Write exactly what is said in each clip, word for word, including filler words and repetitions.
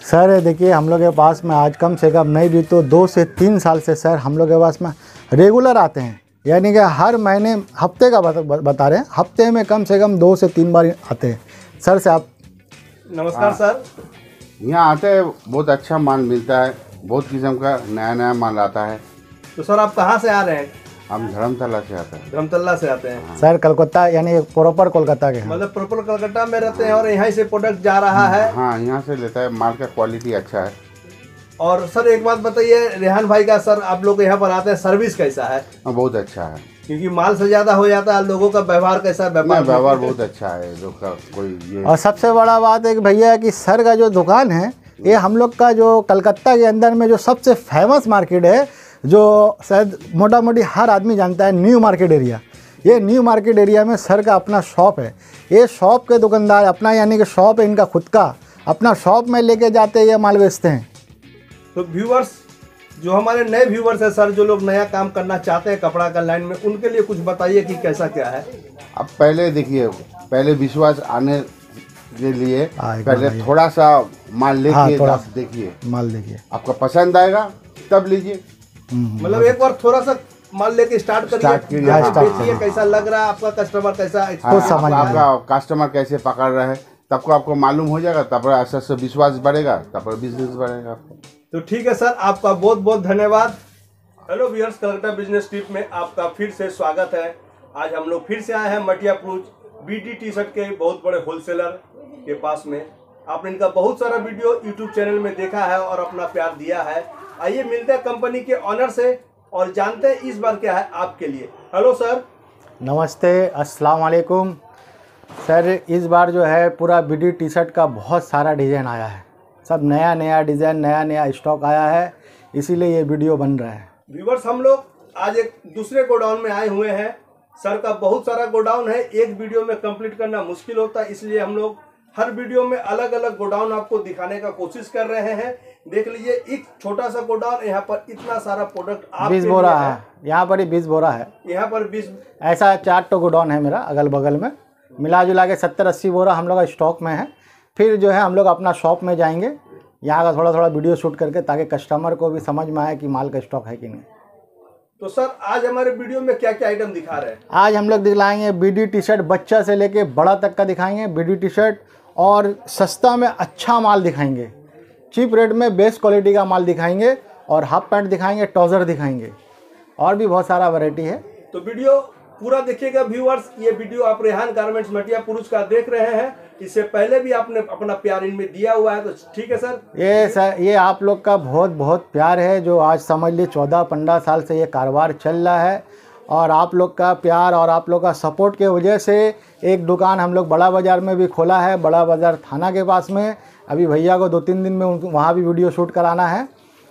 Sir देखिए, हम लोग के पास में आज कम से कम नहीं भी तो दो से तीन साल से सर हम लोग के पास में रेगुलर आते हैं, यानी कि हर महीने हफ्ते का बता, बता रहे हैं, हफ्ते में कम से कम दो से तीन बार आते हैं सर से आप। नमस्कार सर। यहाँ आते हैं, बहुत अच्छा माल मिलता है, बहुत किस्म का नया नया माल आता है। तो सर आप कहाँ से आ रहे हैं? हम धर्मतला से आते हैं। धर्मतला से आते हैं। सर कलकत्ता, यानी प्रॉपर कोलकाता के हैं। मतलब प्रॉपर कलकत्ता में रहते हैं और यहाँ से प्रोडक्ट जा रहा है। हाँ, यहाँ से लेता है, माल का क्वालिटी अच्छा है। और सर एक बात बताइए, रेहान भाई का सर आप लोग यहाँ पर आते हैं, सर्विस कैसा है? बहुत अच्छा है, क्योंकि माल से ज्यादा हो जाता है, लोगों का व्यवहार कैसा है? व्यवहार व्यवहार बहुत अच्छा है लोग का। कोई ये और सबसे बड़ा बात है कि भैया कि सर का जो दुकान है ये हम लोग का जो कलकत्ता के अंदर में जो सबसे फेमस मार्केट है, जो शायद मोटा मोटी हर आदमी जानता है, न्यू मार्केट एरिया। ये न्यू मार्केट एरिया में सर का अपना शॉप है। ये शॉप के दुकानदार अपना, यानी कि शॉप है इनका खुद का, अपना शॉप में लेके जाते हैं, ये माल बेचते हैं। तो व्यूअर्स, जो हमारे नए व्यूअर्स हैं सर, जो लोग नया काम करना चाहते हैं कपड़ा का लाइन में, उनके लिए कुछ बताइए कि कैसा क्या है। अब पहले देखिए, पहले विश्वास आने के लिए हाँ, पहले थोड़ा सा माल लेके हाँ, थोड़ा देखिए, माल देखिए, आपका पसंद आएगा तब लीजिए। मतलब एक बार थोड़ा सा माल लेके स्टार्ट स्टार्ट करिए, कीजिए, देखिए कैसा लग रहा है, आपका कस्टमर कैसा हाँ, कुछ समझ आपका, में आपका कस्टमर कैसे पकड़ रहा है तब को आपको मालूम हो जाएगा, तब ऐसा से विश्वास बढ़ेगा, तब बिजनेस बढ़ेगा आपको। तो ठीक है सर, आपका बहुत बहुत धन्यवाद। Hello viewers, Calcutta business tip में आपका फिर से स्वागत है। आज हम लोग फिर से आए हैं मटियापुर बीडी टी शर्ट के बहुत बड़े होलसेलर के पास में। आपने इनका बहुत सारा वीडियो यूट्यूब चैनल में देखा है और अपना प्यार दिया है। आइए मिलते हैं कंपनी के ऑनर से और जानते हैं इस बार क्या है आपके लिए। Hello sir. नमस्ते, अस्सलाम वालेकुम सर। इस बार जो है पूरा बीडी टी शर्ट का बहुत सारा डिज़ाइन आया है, सब नया नया डिज़ाइन, नया नया स्टॉक आया है, इसीलिए ये वीडियो बन रहा है। व्यूअर्स, हम लोग आज एक दूसरे गोडाउन में आए हुए हैं। सर का बहुत सारा गोडाउन है, एक वीडियो में कंप्लीट करना मुश्किल होता है, इसलिए हम लोग हर वीडियो में अलग अलग गोडाउन आपको दिखाने का कोशिश कर रहे हैं। देख लीजिए, एक छोटा सा गोडाउन, यहाँ पर इतना सारा प्रोडक्ट आप बीस बोरा है, यहाँ पर ही बीस बोरा है, यहाँ पर बीस, ऐसा चार तो गोडाउन है मेरा अगल बगल में, मिला जुला के सत्तर अस्सी बोरा हम लोग का स्टॉक में है। फिर जो है हम लोग अपना शॉप में जाएंगे, यहाँ का थोड़ा थोड़ा वीडियो शूट करके, ताकि कस्टमर को भी समझ में आए कि माल का स्टॉक है कि नहीं। तो सर आज हमारे वीडियो में क्या क्या आइटम दिखा रहे हैं? आज हम लोग दिखाएंगे बीडी टी शर्ट, बच्चा से लेके बड़ा तक का दिखाएंगे बीडी टी शर्ट, और सस्ता में अच्छा माल दिखाएंगे, चीप रेट में बेस्ट क्वालिटी का माल दिखाएंगे, और हाफ पैंट दिखाएंगे, ट्राउज़र दिखाएंगे, और भी बहुत सारा वैरायटी है। तो वीडियो पूरा देखिएगा व्यूअर्स। ये वीडियो आप रेहान गारमेंट्स मटियापुर का देख रहे हैं, इससे पहले भी आपने अपना प्यार इनमें दिया हुआ है, तो ठीक है सर। ये सर, ये आप लोग का बहुत बहुत प्यार है, जो आज समझ लीजिए चौदह पंद्रह साल से ये कारोबार चल रहा है, और आप लोग का प्यार और आप लोग का सपोर्ट के वजह से एक दुकान हम लोग बड़ा बाज़ार में भी खोला है, बड़ा बाज़ार थाना के पास में। अभी भैया को दो तीन दिन में उनको वहाँ भी वीडियो शूट कराना है,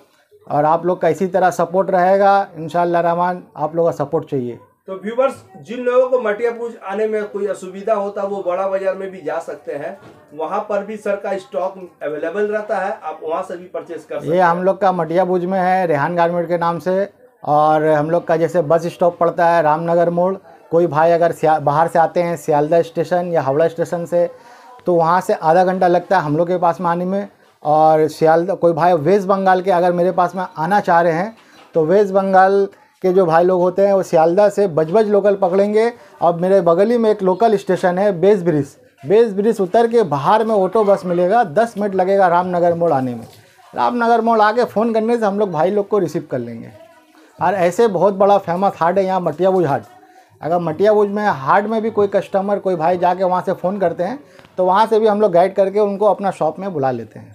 और आप लोग का इसी तरह सपोर्ट रहेगा इंशाअल्लाह रहमान। आप लोग का सपोर्ट चाहिए। तो व्यूवर्स, जिन लोगों को मटियापुर आने में कोई असुविधा होता है वो बड़ा बाजार में भी जा सकते हैं, वहाँ पर भी सर का स्टॉक अवेलेबल रहता है, आप वहाँ से भी परचेज कर सकते हैं। ये हम लोग का मटियापुर में है, रेहान गारमेंट के नाम से। और हम लोग का जैसे बस स्टॉप पड़ता है रामनगर मोड़, कोई भाई अगर बाहर से आते हैं सियालदह स्टेशन या हावड़ा स्टेशन से, तो वहाँ से आधा घंटा लगता है हम लोग के पास में आने में। और सियालदह कोई भाई वेस्ट बंगाल के अगर मेरे पास में आना चाह रहे हैं, तो वेस्ट बंगाल के जो भाई लोग होते हैं वो सियालदह से बजबज लोकल पकड़ेंगे। और मेरे बगल ही में एक लोकल स्टेशन है बेस ब्रिज, बेस ब्रिज उतर के बाहर में ऑटो बस मिलेगा, दस मिनट लगेगा रामनगर मोड़ आने में। रामनगर मोड़ आके फ़ोन करने से हम लोग भाई लोग को रिसीव कर लेंगे। और ऐसे बहुत बड़ा फेमस हाट है यहाँ मटियापुर हाट। अगर मटियापुर में हाट में भी कोई कस्टमर, कोई भाई जाके वहाँ से फ़ोन करते हैं, तो वहाँ से भी हम लोग गाइड करके उनको अपना शॉप में बुला लेते हैं।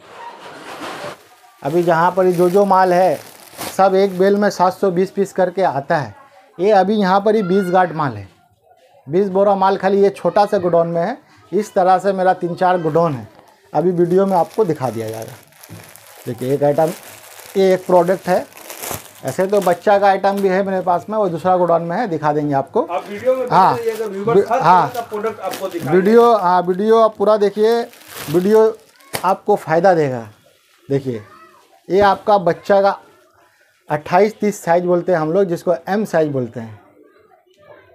अभी जहाँ पर जो जो माल है सब एक बेल में सात सौ बीस पीस करके आता है। ये अभी यहाँ पर ही बीस गांठ माल है, बीस बोरा माल खाली ये छोटा सा गोडाउन में है। इस तरह से मेरा तीन चार गोडाउन है, अभी वीडियो में आपको दिखा दिया जाएगा। देखिए एक आइटम, ये एक प्रोडक्ट है। ऐसे तो बच्चा का आइटम भी है मेरे पास में, वो दूसरा गोडाउन में है, दिखा देंगे आपको। आप वीडियो में हाँ हाँ प्रोडक्ट आपको दिखाएंगे। वीडियो हाँ वीडियो आप पूरा देखिए, वीडियो आपको फ़ायदा देगा। देखिए ये आपका बच्चा का अट्ठाईस तीस साइज बोलते हैं हम लोग, जिसको एम साइज बोलते हैं।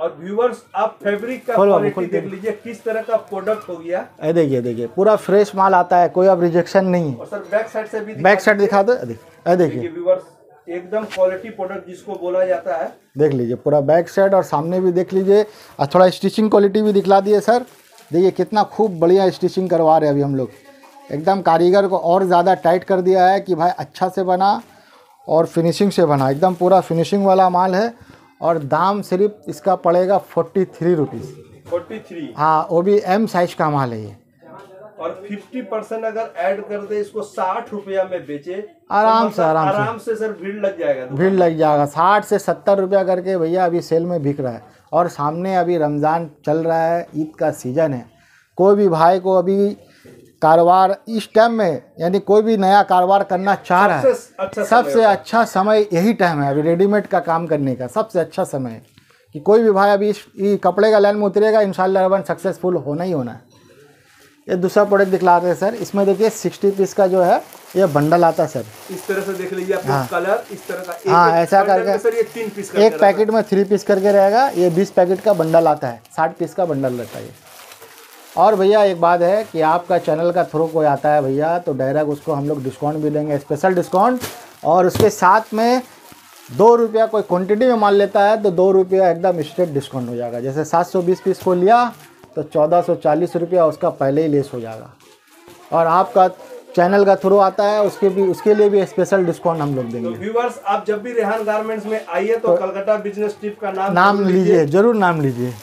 और व्यूवर्स आप फैब्रिक का खोलो, क्वालिटी खोल के। देख लीजिए किस तरह का प्रोडक्ट हो गया। ये देखिए देखिए पूरा फ्रेश माल आता है, कोई अब रिजेक्शन नहीं। और सर बैक साइड से भी बैक साइड दिखा दो, ये देखिए व्यूवर्स एकदम क्वालिटी प्रोडक्ट जिसको बोला जाता है। देख लीजिए पूरा बैक साइड और सामने भी देख लीजिए, और थोड़ा स्टिचिंग क्वालिटी भी दिखला दिए सर। देखिए कितना खूब बढ़िया स्टिचिंग करवा रहे हैं अभी हम लोग, एकदम कारीगर को और ज़्यादा टाइट कर दिया है कि भाई अच्छा से बना और फिनिशिंग से बना, एकदम पूरा फिनिशिंग वाला माल है। और दाम सिर्फ इसका पड़ेगा forty three rupees. Forty three हाँ, वो भी एम साइज का माल है ये। और फिफ्टी परसेंट अगर ऐड कर दे इसको साठ रुपया में बेचे आराम तो से आराम से आराम से सर भीड़ लग जाएगा। भीड़ लग जाएगा। साठ से सत्तर रुपया करके भैया अभी सेल में बिक रहा है। और सामने अभी रमज़ान चल रहा है, ईद का सीज़न है। कोई भी भाई को अभी कारोबार इस टाइम में, यानी कोई भी नया कारोबार करना चाह रहा है, सबसे अच्छा सबसे समय अच्छा समय यही टाइम है अभी रेडीमेड का काम करने का। सबसे अच्छा समय है कि कोई भी भाई अभी इस ये कपड़े का लाइन में उतरेगा, इंशाल्लाह रबन सक्सेसफुल होना ही होना है। ये दूसरा प्रोडक्ट दिखलाते हैं सर। इसमें देखिए सिक्सटी पीस का जो है ये बंडल आता है सर। इस तरह से देख लीजिए आपको हाँ। कलर इस तरह का एक हाँ, एक ऐसा बंडल करके में सर ये तीन पीस करके एक रहता पैकेट में थ्री पीस करके रहेगा। ये बीस पैकेट का बंडल आता है, साठ पीस का बंडल रहता है ये। और भैया एक बात है कि आपका चैनल का थ्रू कोई आता है भैया तो डायरेक्ट उसको हम लोग डिस्काउंट भी देंगे, स्पेशल डिस्काउंट। और उसके साथ में दो रुपया कोई क्वांटिटी में माल लेता है तो दो रुपया एकदम स्ट्रेट डिस्काउंट हो जाएगा। जैसे सात सौ बीस पीस को लिया तो चौदह सौ चालीस रुपया उसका पहले ही लेस हो जाएगा। और आपका चैनल का थ्रू आता है उसके भी उसके लिए भी स्पेशल डिस्काउंट हम लोग है। देंगे। तो व्यूअर्स आप जब भी रेहान गारमेंट्स में आइए तो कलकत्ता बिजनेस टिप का नाम नाम जरूर लीजिए, जरूर नाम लीजिए।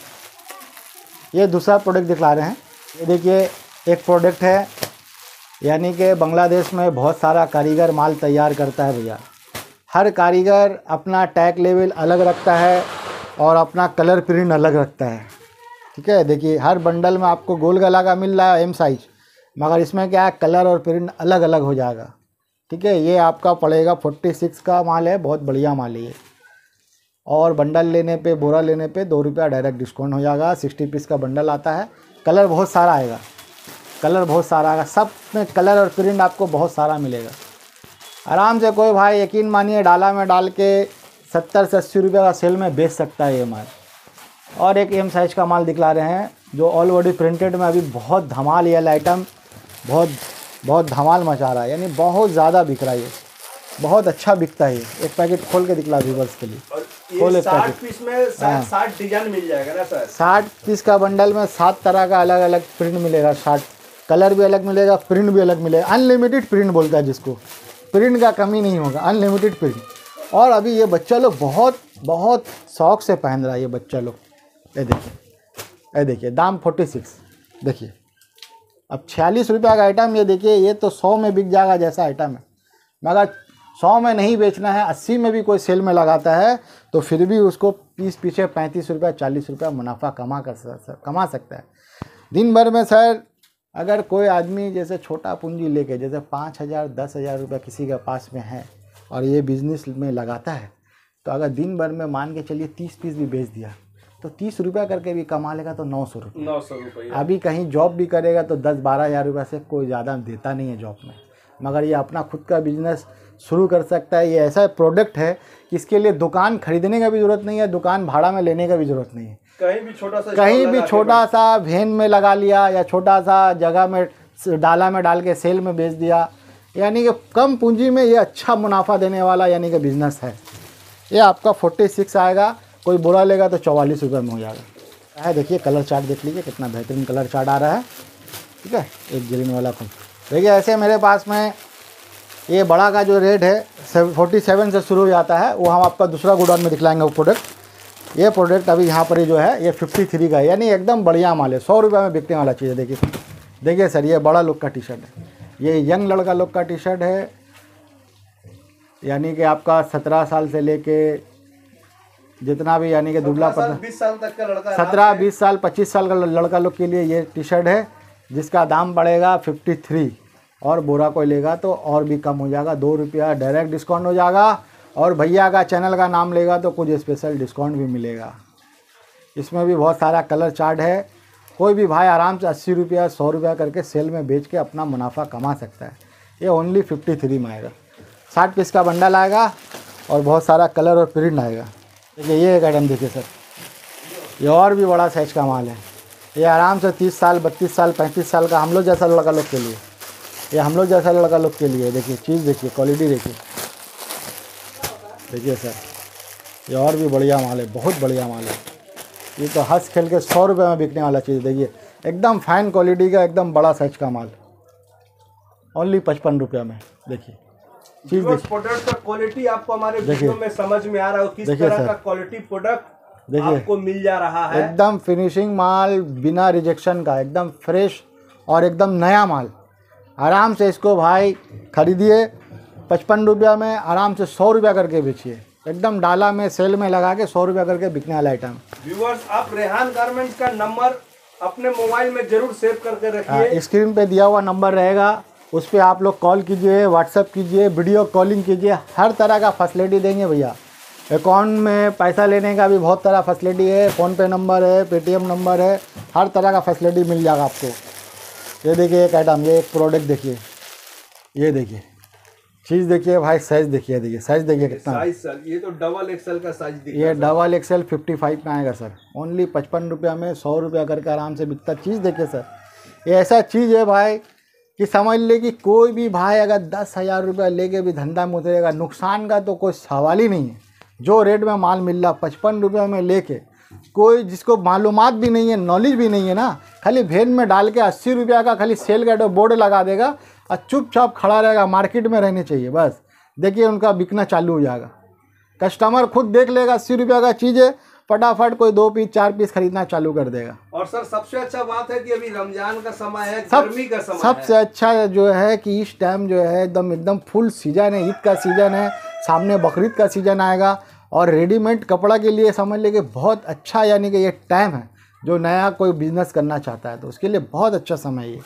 ये दूसरा प्रोडक्ट दिखला रहे हैं। ये देखिए एक प्रोडक्ट है, यानी कि बांग्लादेश में बहुत सारा कारीगर माल तैयार करता है भैया। हर कारीगर अपना टैग लेवल अलग रखता है और अपना कलर प्रिंट अलग रखता है। ठीक है, देखिए हर बंडल में आपको गोल गला का मिल रहा है एम साइज, मगर इसमें क्या है कलर और प्रिंट अलग अलग हो जाएगा। ठीक है, ये आपका पड़ेगा फोर्टी सिक्स का माल है, बहुत बढ़िया माल है ये। और बंडल लेने पे, बोरा लेने पे दो रुपया डायरेक्ट डिस्काउंट हो जाएगा। सिक्सटी पीस का बंडल आता है, कलर बहुत सारा आएगा, कलर बहुत सारा आएगा, सब में कलर और प्रिंट आपको बहुत सारा मिलेगा। आराम से कोई भाई यकीन मानिए डाला में डाल के सत्तर से अस्सी रुपये का सेल में बेच सकता है ये माल। और एक एम साइज का माल दिखला रहे हैं जो ऑल बॉडी प्रिंटेड में अभी बहुत धमाल ये आइटम बहुत बहुत धमाल मचा रहा है, यानी बहुत ज़्यादा बिक रहा है ये, बहुत अच्छा बिकता है ये। एक पैकेट खोल के दिखला व्यूअर्स के लिए। और खोल ये एक साठ पैकेट। पीस में साठ साठ डिजाइन मिल जाएगा ना सर। साठ पीस का बंडल में सात तरह का अलग अलग प्रिंट मिलेगा, साठ कलर भी अलग मिलेगा, प्रिंट भी अलग मिलेगा। अनलिमिटेड प्रिंट बोलता है जिसको, प्रिंट का कमी नहीं होगा, अनलिमिटेड प्रिंट। और अभी ये बच्चा लोग बहुत बहुत शौक से पहन रहा है ये बच्चा लोग। ये देखिए, ये देखिए दाम फोर्टी सिक्स। देखिए अब छियालीस रुपये का आइटम, ये देखिए ये तो सौ में बिक जाएगा जैसा आइटम है, मगर सौ में नहीं बेचना है, अस्सी में भी कोई सेल में लगाता है तो फिर भी उसको पीस पीछे पैंतीस रुपया चालीस रुपया मुनाफा कमा कर सक, कमा सकता है दिन भर में। सर अगर कोई आदमी जैसे छोटा पूंजी लेके, जैसे पाँच हज़ार दस हज़ार रुपया किसी के पास में है और ये बिज़नेस में लगाता है, तो अगर दिन भर में मान के चलिए तीस पीस भी बेच दिया तो तीस रुपया करके भी कमा लेगा तो नौ सौ रुपये। नौ सौ रुपये अभी कहीं जॉब भी करेगा तो दस बारह हज़ार रुपये से कोई ज़्यादा देता नहीं है जॉब में, मगर ये अपना खुद का बिजनेस शुरू कर सकता है। ये ऐसा प्रोडक्ट है कि इसके लिए दुकान खरीदने का भी ज़रूरत नहीं है, दुकान भाड़ा में लेने का भी ज़रूरत नहीं है। कहीं भी छोटा सा कहीं भी छोटा सा वैन में लगा लिया या छोटा सा जगह में डाला में डाल के सेल में बेच दिया, यानी कि कम पूंजी में ये अच्छा मुनाफा देने वाला यानी कि बिज़नेस है। ये आपका फोर्टी सिक्स आएगा, कोई बुरा लेगा तो चौवालीस रुपये में हो जाएगा। है देखिए कलर चार्ट देख लीजिए कितना बेहतरीन कलर चार्ट आ रहा है। ठीक है, एक ग्रीन वाला फूल देखिए। ऐसे मेरे पास में ये बड़ा का जो रेट है फोर्टी सेवन से शुरू हो जाता है, वो हम आपका दूसरा गोडाउन में दिखलाएंगे वो प्रोडक्ट। ये प्रोडक्ट अभी यहाँ पर ही जो है ये फिफ्टी थ्री का है, यानी एकदम बढ़िया माल है, सौ रुपये में बिकने वाला चीज़ है। देखिए देखिए सर, ये बड़ा लुक का टी शर्ट है, ये यंग लड़का लुक का टी शर्ट है, यानी कि आपका सत्रह साल से लेके जितना भी यानी कि दुबला पतला बीस साल तक का लड़का, सत्रह बीस साल पच्चीस साल का लड़का लोग के लिए ये टी शर्ट है, जिसका दाम पड़ेगा फिफ्टी थ्री। और बोरा कोई लेगा तो और भी कम हो जाएगा, दो रुपया डायरेक्ट डिस्काउंट हो जाएगा। और भैया का चैनल का नाम लेगा तो कुछ स्पेशल डिस्काउंट भी मिलेगा। इसमें भी बहुत सारा कलर चार्ट है, कोई भी भाई आराम से अस्सी रुपया सौ रुपया करके सेल में बेच के अपना मुनाफा कमा सकता है। ये ओनली फिफ्टी थ्री में आएगा, साठ पीस का बंडल आएगा और बहुत सारा कलर और प्रिंट आएगा। देखिए ये एक आइटम देखिए सर, ये और भी बड़ा साइज का माल है। ये आराम से तीस साल बत्तीस साल पैंतीस साल का हम लोग जैसा लड़का लोग के लिए, ये हम लोग जैसा लड़का लोग के लिए। देखिए चीज़ देखिए, क्वालिटी देखिए, देखिए सर, ये और भी बढ़िया माल है, बहुत बढ़िया माल है। ये तो हंस खेल के सौ रुपये में बिकने वाला चीज़। देखिए एकदम फाइन क्वालिटी का एकदम बड़ा साइज का माल, ओनली पचपन रुपये में। देखिए चीज़ देखिए, प्रोडक्ट का क्वालिटी आपको हमारे वीडियो में समझ में आ रहा है, किस तरह का क्वालिटी प्रोडक्ट देखिए आपको मिल जा रहा है। एकदम फिनिशिंग माल, बिना रिजेक्शन का, एकदम फ्रेश और एकदम नया माल। आराम से इसको भाई खरीदिए पचपन रुपया में, आराम से सौ रुपया करके बेचिए। एकदम डाला में सेल में लगा के सौ रुपया करके बिकने वाला आइटम। व्यूअर्स, आप रेहान गारमेंट्स का नंबर अपने मोबाइल में जरूर सेव करके रखिए। स्क्रीन पे दिया हुआ नंबर रहेगा, उस पर आप लोग कॉल कीजिए, व्हाट्सएप कीजिए, वीडियो कॉलिंग कीजिए, हर तरह का फैसिलिटी देंगे भैया। अकाउंट में पैसा लेने का भी बहुत तरह फैसिलिटी है, फ़ोनपे नंबर है, पेटीएम नंबर है, हर तरह का फैसिलिटी मिल जाएगा आपको। ये देखिए एक आइटम, ये एक प्रोडक्ट देखिए, ये देखिए चीज़ देखिए भाई, साइज देखिए, देखिए साइज देखिए कितना साइज सर, ये तो डबल एक्सएल का साइज दिख ये डबल एक्सएल फिफ्टी फाइव में आएगा सर। ओनली पचपन रुपया में सौ रुपया करके आराम से बिकता चीज़। देखिए सर, ये ऐसा चीज़ है भाई कि समझ ले कि कोई भी भाई अगर दस हज़ार रुपया लेके भी धंधा में उतरेगा, नुकसान का तो कोई सवाल ही नहीं है। जो रेट में माल मिल रहा पचपन रुपये में लेके, कोई जिसको मालूमात भी नहीं है, नॉलेज भी नहीं है ना, खाली भेद में डाल के अस्सी रुपया का खाली सेल का बोर्ड लगा देगा और चुपचाप खड़ा रहेगा। मार्केट में रहने चाहिए बस, देखिए उनका बिकना चालू हो जाएगा। कस्टमर खुद देख लेगा अस्सी रुपया का चीज़ है, फटाफट कोई दो पीस चार पीस खरीदना चालू कर देगा। और सर सबसे अच्छा बात है कि अभी रमजान का समय है, सब, गर्मी का समय सबसे है। अच्छा जो है कि इस टाइम जो है एकदम एकदम फुल सीजन है, ईद का सीजन है, सामने बकरीद का सीजन आएगा और रेडीमेड कपड़ा के लिए समझ ले कि बहुत अच्छा, यानी कि ये टाइम है जो नया कोई बिजनेस करना चाहता है तो उसके लिए बहुत अच्छा समय है ये।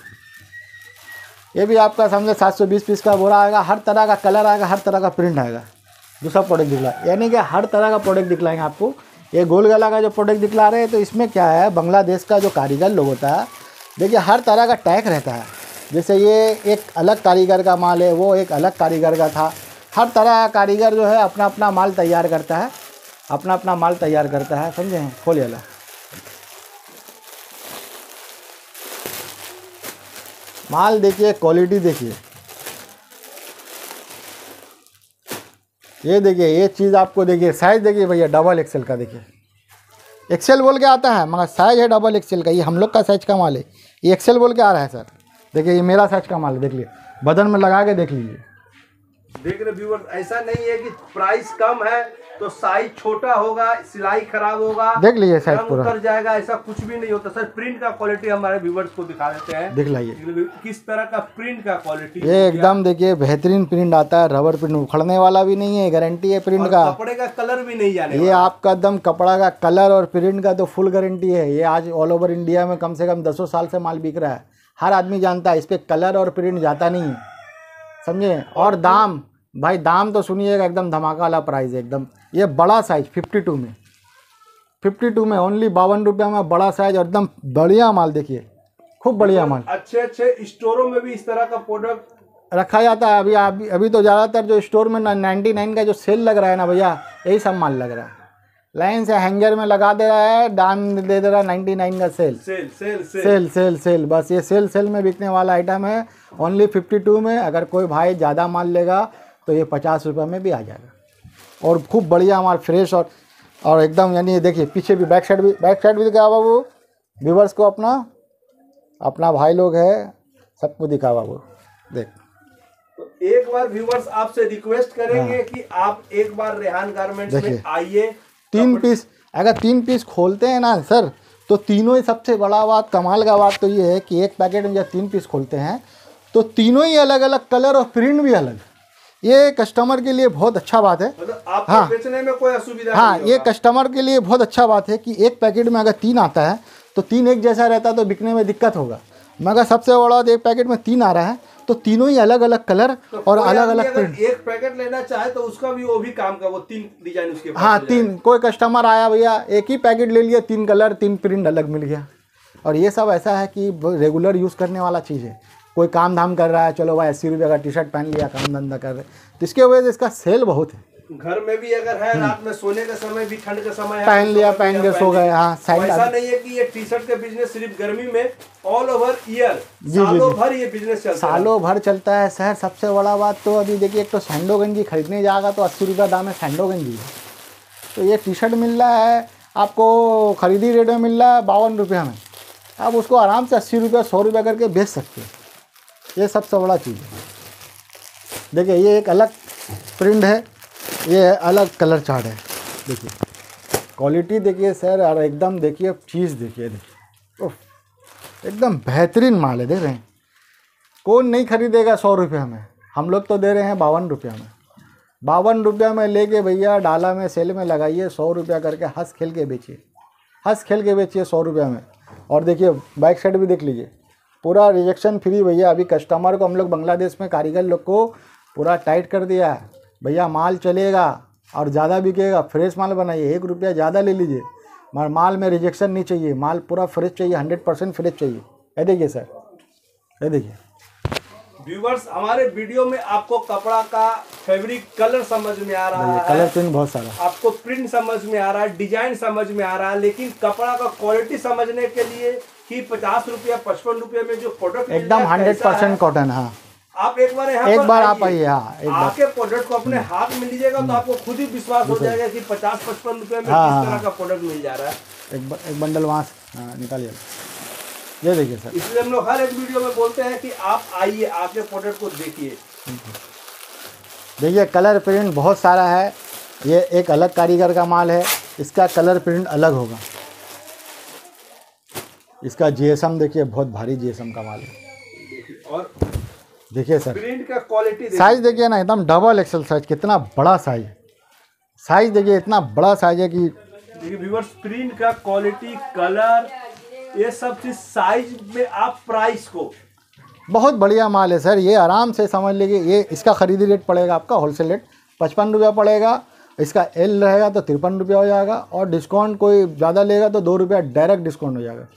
ये भी आपका समझे सात सौ बीस पीस का बोरा आएगा, हर तरह का कलर आएगा, हर तरह का प्रिंट आएगा। दूसरा प्रोडक्ट दिखला, यानी कि हर तरह का प्रोडक्ट दिखलाएंगे आपको। ये गोल गला का जो प्रोडक्ट दिखला रहे हैं तो इसमें क्या है, बांग्लादेश का जो कारीगर लोग होता है, देखिए हर तरह का टैग रहता है। जैसे ये एक अलग कारीगर का माल है, वो एक अलग कारीगर का था। हर तरह का कारीगर जो है अपना अपना माल तैयार करता है, अपना अपना माल तैयार करता है, समझे हैं। खोलिए ला, माल देखिए, क्वालिटी देखिए, ये देखिए ये चीज़ आपको देखिए, साइज देखिए भैया, डबल एक्सेल का देखिए, एक्सेल बोल के आता है मगर साइज है डबल एक्सेल का। ये हम लोग का साइज का माल है, ये एक्सेल बोल के आ रहा है सर। देखिए ये मेरा साइज का माल है, देख लीजिए, बदन में लगा के देख लीजिए। देख रहे व्यूअर्स, ऐसा नहीं है कि प्राइस कम है तो साइज छोटा होगा, सिलाई खराब होगा, देख लीजिए साइज पूरा उतर जाएगा, ऐसा कुछ भी नहीं होता सर। प्रिंट का क्वालिटी हमारे व्यूअर्स को दिखा देते हैं, देख लाइए किस तरह का प्रिंट का क्वालिटी। ये एकदम देखिए बेहतरीन प्रिंट आता है, रबर प्रिंट, उखड़ने वाला भी नहीं है, गारंटी है प्रिंट का। कपड़े का कलर भी नहीं जाने ये आपका एकदम कपड़ा का कलर और प्रिंट का तो फुल गारंटी है। ये आज ऑल ओवर इंडिया में कम से कम दसों साल से माल बिक रहा है, हर आदमी जानता है इस पर कलर और प्रिंट जाता नहीं है, समझे। और दाम भाई, दाम तो सुनिएगा, एकदम धमाका वाला प्राइस है एकदम। ये बड़ा साइज फिफ्टी टू में, फिफ्टी टू में ओनली बावन रुपया में बड़ा साइज और एकदम बढ़िया माल। देखिए खूब बढ़िया माल। अच्छे अच्छे स्टोरों में भी इस तरह का प्रोडक्ट रखा जाता है। अभी अभी अभी तो ज़्यादातर जो स्टोर में ना नाइन्टी नाइन का जो सेल लग रहा है ना भैया, यही सब माल लग रहा है। लाइन से हैंगर में लगा दे रहा है, दाम दे दे रहा है नाइन्टी नाइन का sale sale sale sale sale sale sale बस ये सेल सेल में बिकने वाला आइटम है, ओनली फिफ्टी टू में। अगर कोई भाई ज़्यादा माल लेगा तो ये पचास रुपये में भी आ जाएगा और खूब बढ़िया माल, फ्रेश और और एकदम, यानी देखिए पीछे भी बैक साइड भी बैक साइड भी दिखा बाबू व्यूवर्स को, अपना अपना भाई लोग है, सबको दिखा बाबू देख। तो एक बार व्यूवर्स आपसे रिक्वेस्ट करेंगे हाँ। कि आप एक बार रेहान गारमेंट्स में आइए। तीन पीस, अगर तीन पीस खोलते हैं ना सर तो तीनों ही, सबसे बड़ा बात कमाल का बात तो ये है कि एक पैकेट में जब तीन पीस खोलते हैं तो तीनों ही अलग अलग कलर और प्रिंट भी अलग। ये कस्टमर के लिए बहुत अच्छा बात है, मतलब आपको हाँ बेचने में कोई असुविधा हाँ नहीं ये कस्टमर के लिए बहुत अच्छा बात है कि एक पैकेट में अगर तीन आता है तो तीन एक जैसा रहता है तो बिकने में दिक्कत होगा, मगर सबसे बड़ा बात एक पैकेट में तीन आ रहा है तो तीनों ही अलग अलग कलर तो और अलग अलग प्रिंट। एक पैकेट लेना चाहे तो उसका भी वो भी काम का, वो तीन डिजाइन उसके हाँ तीन, कोई कस्टमर आया भैया एक ही पैकेट ले लिया, तीन कलर तीन प्रिंट अलग मिल गया। और ये सब ऐसा है कि रेगुलर यूज़ करने वाला चीज़ है। कोई काम धाम कर रहा है, चलो भाई अस्सी रुपये का टी शर्ट पहन लिया, काम धंधा कर रहे, तो इसके वजह से इसका सेल बहुत है। घर में भी अगर है, रात में सोने का समय भी, ठंड का समय है, पहन तो लिया, कपड़ा पहन के सो लिया, गए। हाँ, साइड ऐसा नहीं है कि ये टी शर्ट का बिजनेस सिर्फ गर्मी में, ऑल ओवर ईयर सालों भर ये बिजनेस चलता है। सालों भर चलता है सर। सबसे बड़ा बात तो अभी देखिए, एक तो सैंडो गंजी खरीदने जाएगा तो अस्सी रुपया दाम है सैंडो गंजी है, तो ये टी शर्ट मिल रहा है आपको खरीदी रेट में मिल रहा है बावन रुपये में, आप उसको आराम से अस्सी रुपया सौ रुपया करके बेच सकते हैं। ये सबसे बड़ा चीज़ है। देखिए ये एक अलग प्रिंट है, ये अलग कलर चार्ट है। देखिए क्वालिटी देखिए सर, और एकदम देखिए चीज़ देखिए, देखिए उफ, एकदम बेहतरीन माल है। देख रहे हैं, कौन नहीं खरीदेगा सौ रुपये में, हम लोग तो दे रहे हैं बावन रुपया में। बावन रुपया में लेके भैया डाला में सेल में लगाइए, सौ रुपया करके हंस खेल के बेचिए, हंस खेल के बेचिए सौ रुपया में। और देखिए बैक साइड भी देख लीजिए, पूरा रिजेक्शन फ्री भैया। अभी कस्टमर को हम लोग बांग्लादेश में कारीगर लोग को पूरा टाइट कर दिया है भैया, माल चलेगा और ज़्यादा बिकेगा, फ्रेश माल बनाइए, एक रुपया ज़्यादा ले लीजिए, मगर माल में रिजेक्शन नहीं चाहिए, माल पूरा फ्रेश चाहिए, हंड्रेड परसेंट फ्रेश चाहिए। ये देखिए सर, ये देखिए व्यूवर्स, हमारे वीडियो में आपको कपड़ा का फैब्रिक कलर समझ में आ रहा है, कलर प्रिंट बहुत सारा, आपको प्रिंट समझ में आ रहा है, डिजाइन समझ में आ रहा है, लेकिन कपड़ा का क्वालिटी समझने के लिए कि पचास रुपया पचपन रुपये में जो प्रोडक्ट एकदम हंड्रेड परसेंट कॉटन। हाँ, आप एक बार यहाँ एक पर बार आप आइए, हाँ एक बार आके प्रोडक्ट को अपने हाथ में लीजिएगा तो आपको खुद ही विश्वास हो जाएगा कि पचास पचपन रुपए में हाँ, किस तरह हाँ, का प्रोडक्ट मिल जा रहा है। एक ब, एक बंडल वहाँ से हाँ निकालिए, ये देखिए सर। इसलिए हम लोग हर एक वीडियो में बोलते हैं कि आप आइए, आके प्रोडक्ट को देखिए। देखिए कलर प्रिंट बहुत सारा है, ये एक अलग कारीगर का माल है, इसका कलर प्रिंट अलग होगा। इसका जीएसएम देखिए, बहुत भारी जीएसएम का माल है। और देखिए सर प्रिंट का क्वालिटी साइज देखिए ना, एकदम डबल एक्सल साइज, कितना बड़ा साइज, साइज देखिए इतना बड़ा साइज है कि देखिए व्यूअर्स, प्रिंट का क्वालिटी, कलर, ये सब चीज साइज में, आप प्राइस को, बहुत बढ़िया माल है सर। ये आराम से समझ लीजिए, ये इसका खरीदी रेट पड़ेगा आपका होलसेल रेट पचपन रुपया पड़ेगा, इसका एल रहेगा तो तिरपन रुपया हो जाएगा, और डिस्काउंट कोई ज़्यादा लेगा तो दो रुपया डायरेक्ट डिस्काउंट हो जाएगा।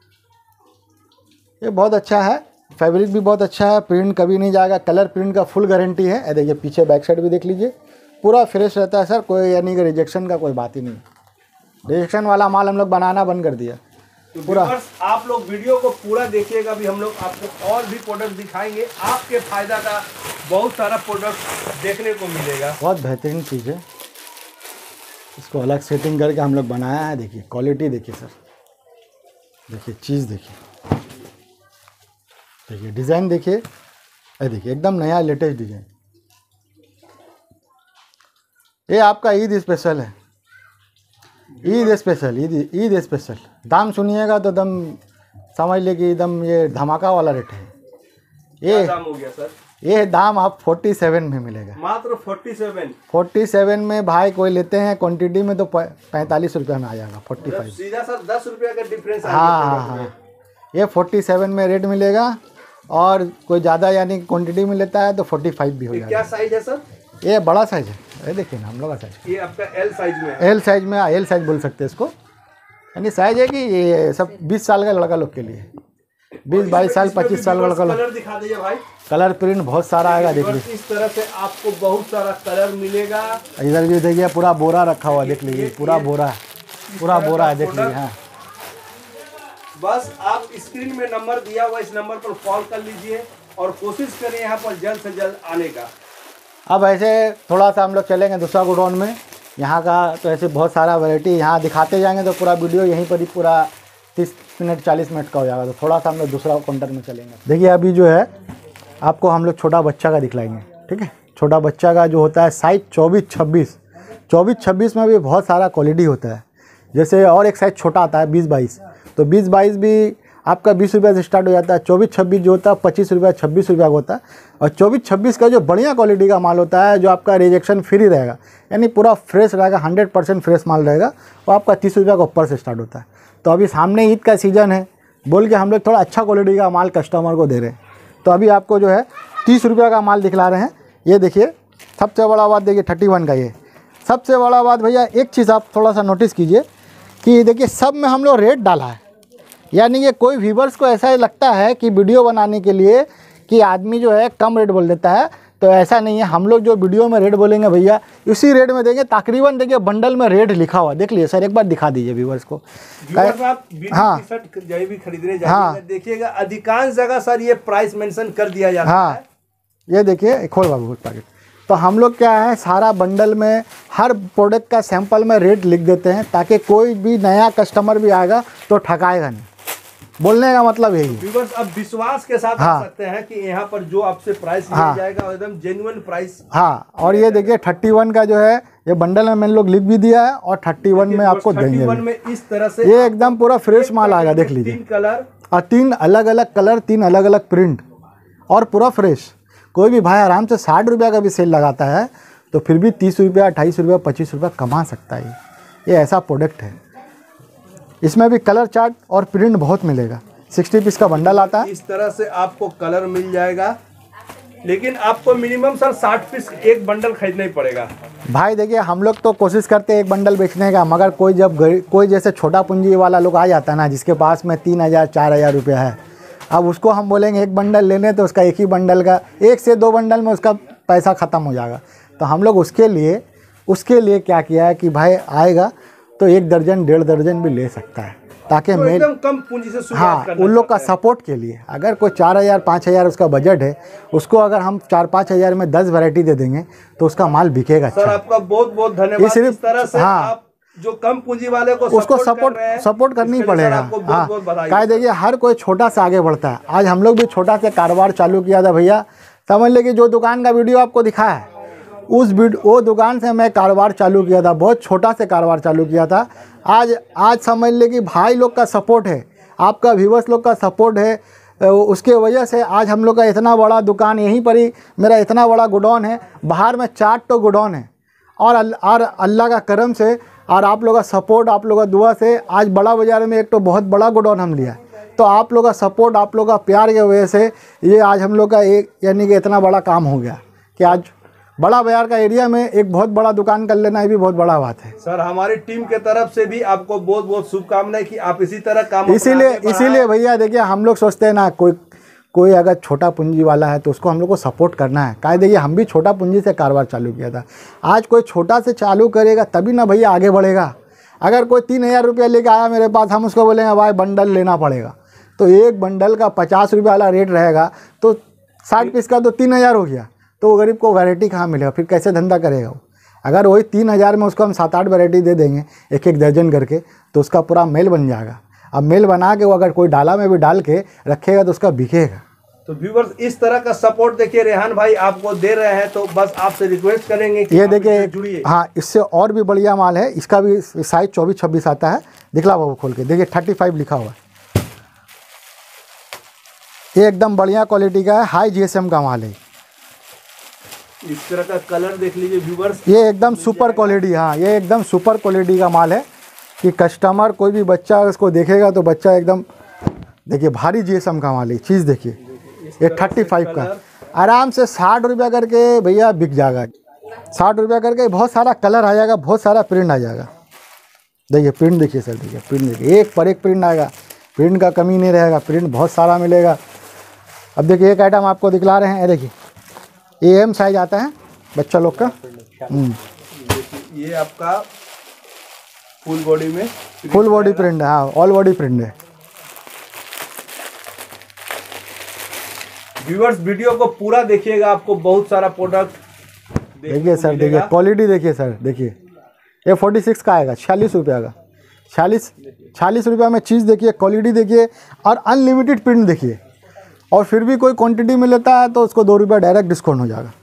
ये बहुत अच्छा है, फैब्रिक भी बहुत अच्छा है, प्रिंट कभी नहीं जाएगा, कलर प्रिंट का फुल गारंटी है। ये देखिए पीछे बैक साइड भी देख लीजिए, पूरा फ्रेश रहता है सर, कोई यानी कि रिजेक्शन का कोई बात ही नहीं। रिजेक्शन वाला माल हम लोग बनाना बंद कर दिया तो पूरा। आप लोग वीडियो को पूरा देखिएगा, भी हम लोग आपको और भी प्रोडक्ट दिखाएंगे, आपके फायदा का बहुत सारा प्रोडक्ट देखने को मिलेगा। बहुत बेहतरीन चीज़ है, इसको अलग सेटिंग करके हम लोग बनाया है। देखिए क्वालिटी देखिए सर, देखिए चीज़ देखिए, देखिए डिज़ाइन देखिए, ये देखिए एकदम नया लेटेस्ट डिज़ाइन। ये आपका ईद स्पेशल है, ईद स्पेशल, ईद ईद स्पेशल। दाम सुनिएगा तो दम समझ ले कि एकदम ये धमाका वाला रेट है। ये दाम हो गया सर? ये दाम आप फोर्टी सेवन में मिलेगा, मात्र फोर्टी सेवन। फोर्टी सेवन में भाई कोई लेते हैं क्वांटिटी में तो पैंतालीस रुपये में आ जाएगा, फोर्टी फाइव। सीधा सर दस रुपये का डिफरेंस। हाँ हाँ हाँ, ये फोर्टी सेवन में रेट मिलेगा, और कोई ज़्यादा यानी क्वांटिटी में लेता है तो फोर्टी फाइव भी हो जाएगा। क्या साइज है सर? ये बड़ा साइज है, ये देखिए ना हम लोग का साइज, ये आपका एल साइज में है। एल साइज में, एल साइज बोल सकते हैं इसको, यानी साइज है कि ये सब बीस साल का लड़का लोग के लिए, बीस बाईस साल पच्चीस साल का लड़का लोग। कलर दिखा दीजिए भाई। कलर प्रिंट बहुत सारा आएगा, देख लीजिए इस तरह से आपको बहुत सारा कलर मिलेगा। इधर भी देखिए पूरा बोरा रखा हुआ, देख लीजिए पूरा बोरा, पूरा बोरा है, देख लीजिए। हाँ बस आप स्क्रीन में नंबर दिया हुआ, इस नंबर पर कॉल कर लीजिए और कोशिश करें यहाँ पर जल्द से जल्द आने का। अब ऐसे थोड़ा सा हम लोग चलेंगे दूसरा गोडाउन में, यहाँ का तो ऐसे बहुत सारा वैरायटी यहाँ दिखाते जाएंगे तो पूरा वीडियो यहीं पर ही पूरा तीस मिनट चालीस मिनट का हो जाएगा, तो थोड़ा सा हम लोग दूसरा काउंटर में चलेंगे। देखिए अभी जो है आपको हम लोग छोटा बच्चा का दिखलाएंगे, ठीक है। छोटा बच्चा का जो होता है साइज चौबीस छब्बीस, चौबीस छब्बीस में भी बहुत सारा क्वालिटी होता है। जैसे और एक साइज छोटा आता है बीस बाईस, तो बीस बाईस भी आपका बीस रुपये से स्टार्ट हो जाता है। चौबीस छब्बीस जो होता है पच्चीस रुपया छब्बीस रुपया का होता है, और चौबीस छब्बीस का जो बढ़िया क्वालिटी का माल होता है, जो आपका रिजेक्शन फ्री रहेगा, यानी पूरा फ्रेश रहेगा, हंड्रेड परसेंट फ्रेश माल रहेगा, वो आपका तीस रुपया का ऊपर से स्टार्ट होता है। तो अभी सामने ईद का सीज़न है बोल के हम लोग थोड़ा अच्छा क्वालिटी का माल कस्टमर को दे रहे हैं, तो अभी आपको जो है तीस रुपया का माल दिखला रहे हैं। ये देखिए सबसे बड़ा बात देखिए थर्टी वन का, ये सबसे बड़ा बात भैया एक चीज़ आप थोड़ा सा नोटिस कीजिए कि देखिए सब में हम लोग रेट डाला है, यानी कि कोई व्यूवर्स को ऐसा ही लगता है कि वीडियो बनाने के लिए कि आदमी जो है कम रेट बोल देता है, तो ऐसा नहीं है, हम लोग जो वीडियो में रेट बोलेंगे भैया इसी रेट में देंगे। तकरीबन देखिए बंडल में रेट लिखा हुआ, देख लीजिए सर, एक बार दिखा दीजिए व्यूअर्स को। व्यूअर्स आप हाँ टी शर्ट जब भी खरीदने जाइएगा, हाँ देखिएगा अधिकांश जगह सर ये प्राइस मेंशन कर दिया जाता हाँ है। ये देखिए खोल बाबू पैकेट। तो हम लोग क्या है, सारा बंडल में हर प्रोडक्ट का सैंपल में रेट लिख देते हैं, ताकि कोई भी नया कस्टमर भी आएगा तो ठगाएगा नहीं। बोलने का मतलब यही है। व्यूअर्स अब विश्वास के साथ हाँ आ सकते हैं कि यहाँ पर जो आपसे प्राइस लिया हाँ जाएगा एकदम जेन्युइन प्राइस। हाँ और ये देखिए थर्टी वन का जो है ये बंडल में मैंने लोग लिख भी दिया है, और थर्टी वन में आपको देंगे में इस तरह से ये एकदम पूरा फ्रेश माल आएगा, देख लीजिए। तीन कलर और तीन अलग अलग कलर, तीन अलग अलग प्रिंट, और पूरा फ्रेश। कोई भी भाई आराम से साठ रुपया का भी सेल लगाता है तो फिर भी तीस रुपया, अट्ठाईस रुपया, पच्चीस रुपया कमा सकता है। ये ऐसा प्रोडक्ट है। इसमें भी कलर चार्ट और प्रिंट बहुत मिलेगा। सिक्सटी पीस का बंडल आता है। इस तरह से आपको कलर मिल जाएगा, लेकिन आपको मिनिमम सर साठ पीस एक बंडल खरीदना ही पड़ेगा। भाई देखिए हम लोग तो कोशिश करते हैं एक बंडल बेचने का, मगर कोई जब कोई जैसे छोटा पूंजी वाला लोग आ जाता है ना, जिसके पास में तीन हज़ार चार हज़ार रुपया है, अब उसको हम बोलेंगे एक बंडल लेने, तो उसका एक ही बंडल का एक से दो बंडल में उसका पैसा ख़त्म हो जाएगा। तो हम लोग उसके लिए उसके लिए क्या किया है कि भाई आएगा तो एक दर्जन डेढ़ दर्जन भी ले सकता है, ताकि तो मेल एकदम कम पूंजी से शुरुआत हाँ करना उन लोग का चाहते हैं। सपोर्ट के लिए। अगर कोई चार हज़ार पाँच हज़ार उसका बजट है, उसको अगर हम चार पाँच हज़ार में दस वैरायटी दे देंगे तो उसका माल बिकेगा। सर अच्छा आपका बहुत बहुत धन्यवाद। ये सिर्फ- इस तरह से हाँ। आप जो कम पूंजी वाले को उसको सपोर्ट सपोर्ट कर रहे हैं, सपोर्ट करनी इसके लिए सर पड़ेगा। आपको बहुत हाँ बहुत बधाई। क्या देखिए हर कोई छोटा से आगे बढ़ता है। आज हम लोग भी छोटा से कारोबार चालू किया था भैया, समझ ले कि जो दुकान का वीडियो आपको दिखा है उस वीडियो वो दुकान से मैं कारोबार चालू किया था, बहुत छोटा से कारोबार चालू किया था। आज आज समझ ले कि भाई लोग का सपोर्ट है, आपका व्यूअर्स लोग का सपोर्ट है, उसके वजह से आज हम लोग का इतना बड़ा दुकान, यहीं पर ही मेरा इतना बड़ा गोडाउन है, बाहर में चार तो गोडाउन है, और अल, और अल्लाह का करम से और आप लोगों का सपोर्ट, आप लोगों का दुआ से आज बड़ा बाज़ार में एक तो बहुत बड़ा गोडाउन हम लिया। तो आप लोगों का सपोर्ट, आप लोगों का प्यार की वजह से ये आज हम लोग का एक यानी कि इतना बड़ा काम हो गया कि आज बड़ा बाजार का एरिया में एक बहुत बड़ा दुकान कर लेना, ये भी बहुत बड़ा बात है। सर हमारी टीम के तरफ से भी आपको बहुत बहुत शुभकामनाएं कि आप इसी तरह काम इसीलिए इसीलिए भैया देखिए हम लोग सोचते हैं ना, कोई कोई अगर छोटा पूंजी वाला है तो उसको हम लोग को सपोर्ट करना है। क्या देखिए हम भी छोटा पूंजी से कारोबार चालू किया था, आज कोई छोटा से चालू करेगा तभी ना भैया आगे बढ़ेगा। अगर कोई तीन हज़ार रुपया लेके आया मेरे पास, हम उसको बोलेंगे भाई बंडल लेना पड़ेगा, तो एक बंडल का पचास रुपये वाला रेट रहेगा, तो साठ पीस का तो तीन हज़ार हो गया, तो वो गरीब को वैरायटी कहाँ मिलेगा, फिर कैसे धंधा करेगा वो। अगर वही तीन हज़ार में उसको हम सात आठ वैरायटी दे देंगे एक एक दर्जन करके, तो उसका पूरा मेल बन जाएगा। अब मेल बना के वो अगर कोई डाला में भी डाल के रखेगा तो उसका बिकेगा। तो व्यूवर्स इस तरह का सपोर्ट देखिए रेहान भाई आपको दे रहे हैं, तो बस आपसे रिक्वेस्ट करेंगे कि ये आप देखिए इससे जुड़िए। हाँ इससे और भी बढ़िया माल है, इसका भी साइज चौबीस छब्बीस आता है। दिखला बाबू खोल के देखिए थर्टी फाइव लिखा हुआ है। ये एकदम बढ़िया क्वालिटी का है, हाई जीएसएम का माल है। इस तरह का कलर देख लीजिए व्यूवर्स, ये एकदम सुपर क्वालिटी, हाँ ये एकदम सुपर क्वालिटी का माल है कि कस्टमर कोई भी बच्चा इसको देखेगा तो बच्चा एकदम देखिए भारी जीएसएम का माल है। चीज़ देखिए ये थर्टी फाइव का आराम से साठ रुपया करके भैया बिक जाएगा। साठ रुपया करके बहुत सारा कलर आ जाएगा, बहुत सारा प्रिंट आ जाएगा। देखिए प्रिंट देखिए सर, देखिए प्रिंट देखिए, एक पर एक प्रिंट आएगा, प्रिंट का कमी नहीं रहेगा, प्रिंट बहुत सारा मिलेगा। अब देखिए एक आइटम आपको दिखला रहे हैं, देखिए ये एम साइज आता है बच्चा लोग का। ये आपका फुल बॉडी में फुल बॉडी प्रिंट है, हाँ ऑल बॉडी प्रिंट है। व्यूअर्स वीडियो को पूरा देखिएगा, आपको बहुत सारा प्रोडक्ट देखिए सर, देखिए क्वालिटी देखिए सर, देखिए ये फोर्टी सिक्स का आएगा, छियालीस रुपया का, छियालीस छियालीस रुपया में चीज़ देखिए, क्वालिटी देखिए और अनलिमिटेड प्रिंट देखिए। और फिर भी कोई क्वांटिटी में लेता है तो उसको दो रुपया डायरेक्ट डिस्काउंट हो जाएगा।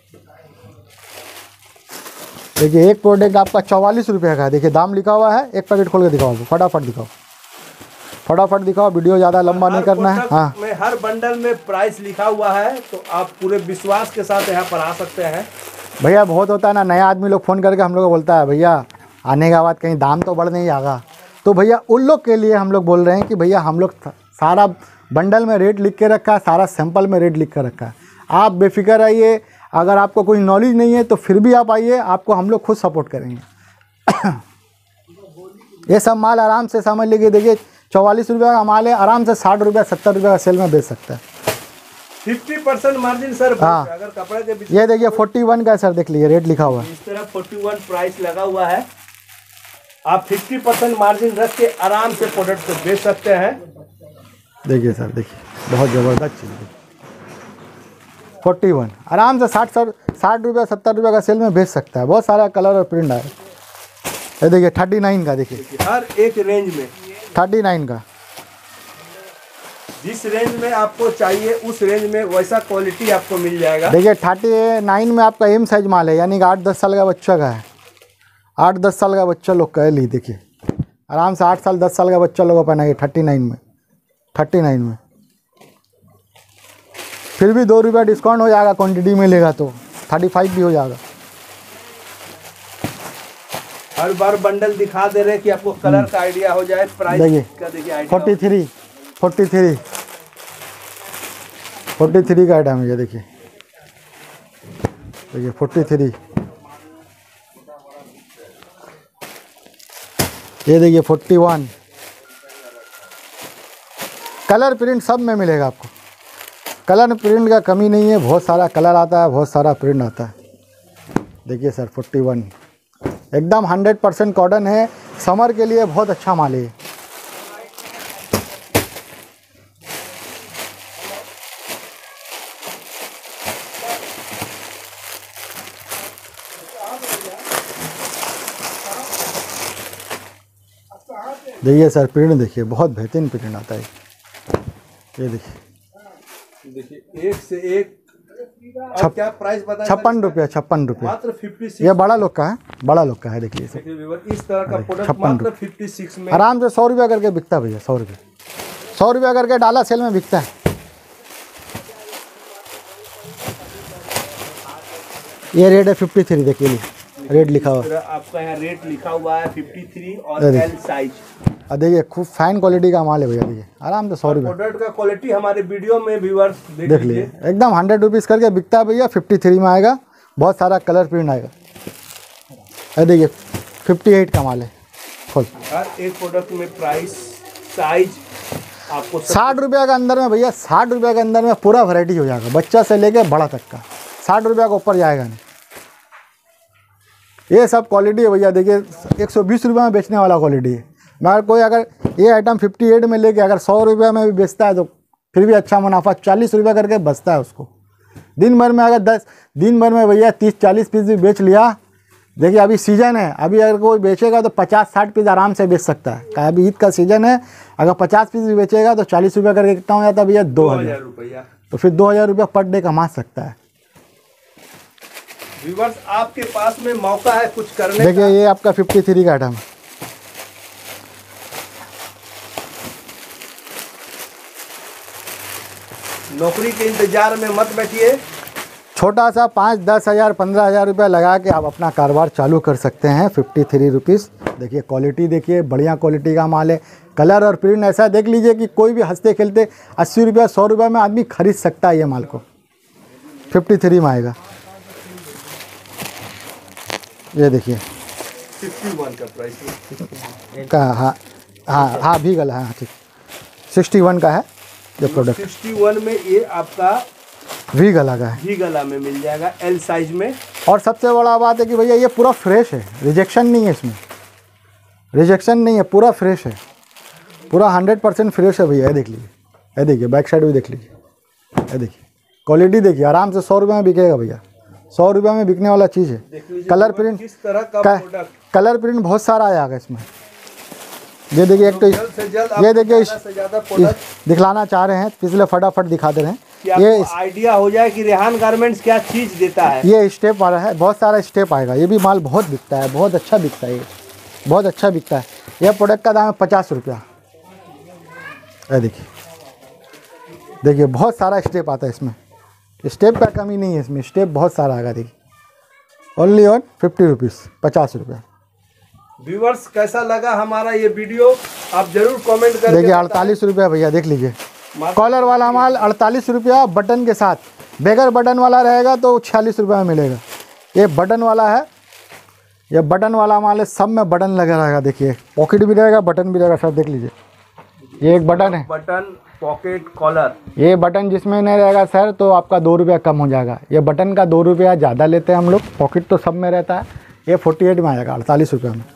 देखिए एक प्रोडक्ट आपका चौवालीस रुपये का है, देखिए दाम लिखा हुआ है। एक पैकेट खोल के दिखाओ, फटाफट दिखाओ, फटाफट दिखाओ, वीडियो ज़्यादा लंबा नहीं करना है। हाँ में हर बंडल में प्राइस लिखा हुआ है, तो आप पूरे विश्वास के साथ यहाँ पर आ सकते हैं। भैया बहुत होता है ना, नया आदमी लोग फ़ोन करके हम लोग को बोलता है भैया आने के बाद कहीं दाम तो बढ़ नहीं जाएगा, तो भैया उन लोग के लिए हम लोग बोल रहे हैं कि भैया हम लोग सारा बंडल में रेट लिख के रखा है, सारा सैंपल में रेट लिख कर रखा है। आप बेफिक्र आइए, अगर आपको कोई नॉलेज नहीं है तो फिर भी आप आइए, आपको हम लोग खुद सपोर्ट करेंगे। ये सब माल आराम से समझ लीजिए, देखिए चौवालीस रुपये का माल है, आराम से साठ रुपया सत्तर रुपये का सेल में बेच सकता है। Fifty percent margin sir. हाँ। अगर कपड़े के बीच ये देखिए फोर्टी वन का है सर, देख लीजिए रेट लिखा हुआ है। इस तरह फोर्टी वन प्राइस लगा हुआ है। आप फिफ्टी परसेंट मार्जिन रख के आराम से प्रोडक्ट को बेच सकते हैं। देखिए सर, देखिए बहुत ज़बरदस्त चीज़ है। फोर्टी वन आराम से साठ सर साठ रुपये सत्तर रुपये का सेल में बेच सकता है। बहुत सारा कलर और प्रिंट आया। ये देखिए थर्टी नाइन का, देखिए हर एक रेंज में थर्टी नाइन का। जिस रेंज में आपको चाहिए उस रेंज में वैसा क्वालिटी आपको मिल जाएगा। देखिए थर्टी नाइन में आपका एम साइज माल है, यानी कि आठ दस साल का बच्चा का है। आठ दस साल का बच्चा लोग का ली, देखिए आराम से आठ साल दस साल का बच्चा लोग पहना है थर्टी नाइन में। थर्टी नाइन में फिर भी दो रुपया डिस्काउंट हो जाएगा, क्वांटिटी में लेगा तो थर्टी फाइव भी हो जाएगा। हर बार बंडल दिखा दे रहे हैं कि आपको कलर का आइडिया हो जाए। प्राइस का देखिए idea. Forty three forty three forty three का आइटम है ये, देखिए देखिए फोर्टी थ्री। ये देखिए फोर्टी वन। कलर प्रिंट सब में मिलेगा आपको। कलर प्रिंट का कमी नहीं है, बहुत सारा कलर आता है, बहुत सारा प्रिंट आता है। देखिए सर फोर्टी वन एकदम हंड्रेड परसेंट कॉटन है। समर के लिए बहुत अच्छा माल है। देखिए सर प्रिंट देखिए, बहुत बेहतरीन प्रिंट आता है। ये देखिए देखिए एक से एक। अब क्या प्राइस बता? छप्पन रुपया छप्पन रुपया मात्र फिफ्टी सिक्स। ये बड़ा लोग का है, बड़ा लोग का है। देखिए सर इस तरह का प्रोडक्ट छप्पन मात्र फिफ्टी सिक्स में आराम से सौ रुपया करके बिकता है भैया। सौ रुपये सौ रुपया करके डाला सेल में बिकता है। ये रेट है फिफ्टी थ्री। देखिए रेट लिखा हुआ है, आपका यहाँ रेट लिखा हुआ है फिफ्टी थ्री और एल साइज। और देखिए खूब फाइन क्वालिटी का माल है भैया। देखिए आराम से सौ रुपये प्रोडक्ट का क्वालिटी हमारे वीडियो में व्यूअर्स देख, देख लीजिए, एकदम हंड्रेड रुपीज़ करके बिकता है भैया। फिफ्टी थ्री में आएगा, बहुत सारा कलर प्रिंट आएगा। अरे देखिए फिफ्टी एट का माल है। खोल हर एक प्रोडक्ट में प्राइस साइज आपको साठ रुपये के अंदर में भैया, साठ रुपये के अंदर में पूरा वैरायटी हो जाएगा, बच्चा से लेके बड़ा तक का। साठ रुपये के ऊपर जाएगा नहीं। ये सब क्वालिटी है भैया। देखिए एक सौ बीस रुपये में बेचने वाला क्वालिटी है। मगर कोई अगर ये आइटम फिफ्टी एट में लेके अगर सौ रुपये में भी बेचता है तो फिर भी अच्छा मुनाफा चालीस रुपये करके बचता है उसको। दिन भर में अगर दस दिन भर में भैया तीस चालीस पीस भी बेच लिया। देखिए अभी सीज़न है, अभी अगर कोई बेचेगा तो पचास साठ पीस आराम से बेच सकता है। क्या अभी ईद का सीज़न है, अगर पचास पीस भी बेचेगा तो चालीस रुपये करके कितना हो जाता है भैया? दो हज़ार रुपया। तो फिर दो हज़ार रुपया पर डे कमा सकता है। व्यूअर्स आपके पास में मौका है कुछ करने। देखिए ये आपका फिफ्टी थ्री का आइटम है। नौकरी के इंतजार में मत बैठिए। छोटा सा पाँच दस हज़ार पंद्रह हज़ार रुपया लगा के आप अपना कारोबार चालू कर सकते हैं। Fifty three rupees. देखिए क्वालिटी देखिए, बढ़िया क्वालिटी का माल है। कलर और प्रिंट ऐसा देख लीजिए कि कोई भी हंसते खेलते अस्सी रुपया सौ रुपये में आदमी खरीद सकता है। ये माल को फिफ्टी थ्री में आएगा। ये देखिए सिक्सटी वन का प्राइस का, हाँ हाँ हाँ भी गला है, हाँ ठीक सिक्सटी वन का है ये प्रोडक्ट। सिक्सटी वन में ये आपका वी गला का है, वी गला में मिल जाएगा एल साइज में। और सबसे बड़ा बात है कि भैया ये पूरा फ्रेश है, रिजेक्शन नहीं है इसमें, रिजेक्शन नहीं है, पूरा फ्रेश है, पूरा हंड्रेड परसेंट फ्रेश है भैया। ये देख लीजिए, ये देखिए बैक साइड भी देख लीजिए, ये देखिए क्वालिटी देखिए, आराम से सौ रुपये में बिकेगा भैया, सौ रुपये में बिकने वाला चीज़ है। कलर प्रिंट किस तरह का प्रोडक्ट, कलर प्रिंट बहुत सारा आएगा इसमें। ये देखिए एक तो जल्द से जल्द ये देखिए इस, से ज्यादा प्रोडक्ट दिखलाना चाह रहे हैं, पिछले फटाफट दिखा दे रहे हैं। ये आइडिया हो जाए कि रेहान गारमेंट्स क्या चीज़ देता है। ये स्टेप वाला है, बहुत सारा स्टेप आएगा। ये भी माल बहुत बिकता है, बहुत अच्छा बिकता है, ये बहुत अच्छा बिकता है। यह प्रोडक्ट का दाम है पचास रुपया। ये देखिए देखिए बहुत सारा स्टेप आता है इसमें, स्टेप का कमी नहीं है इसमें, स्टेप बहुत सारा आएगा। देखिए ओनली ऑन फिफ्टी रुपीज़, पचास रुपया। व्यूअर्स कैसा लगा हमारा ये वीडियो आप जरूर कमेंट करके देखिए अड़तालीस रुपया भैया, देख लीजिए कॉलर वाला माल अड़तालीस रुपया बटन के साथ। बगैर बटन वाला रहेगा तो छियालीस रुपये में मिलेगा। ये बटन वाला है, ये बटन वाला माल है, सब में बटन लगा रहेगा। देखिए पॉकेट भी रहेगा, बटन भी रहेगा, सर देख लीजिए ये एक बटन है, बटन पॉकेट कॉलर। ये बटन जिसमें नहीं रहेगा सर तो आपका दो रुपया कम हो जाएगा। ये बटन का दो रुपया ज़्यादा लेते हैं हम लोग, पॉकेट तो सब में रहता है। ये फोर्टी एट में आ जाएगा, अड़तालीस रुपये में।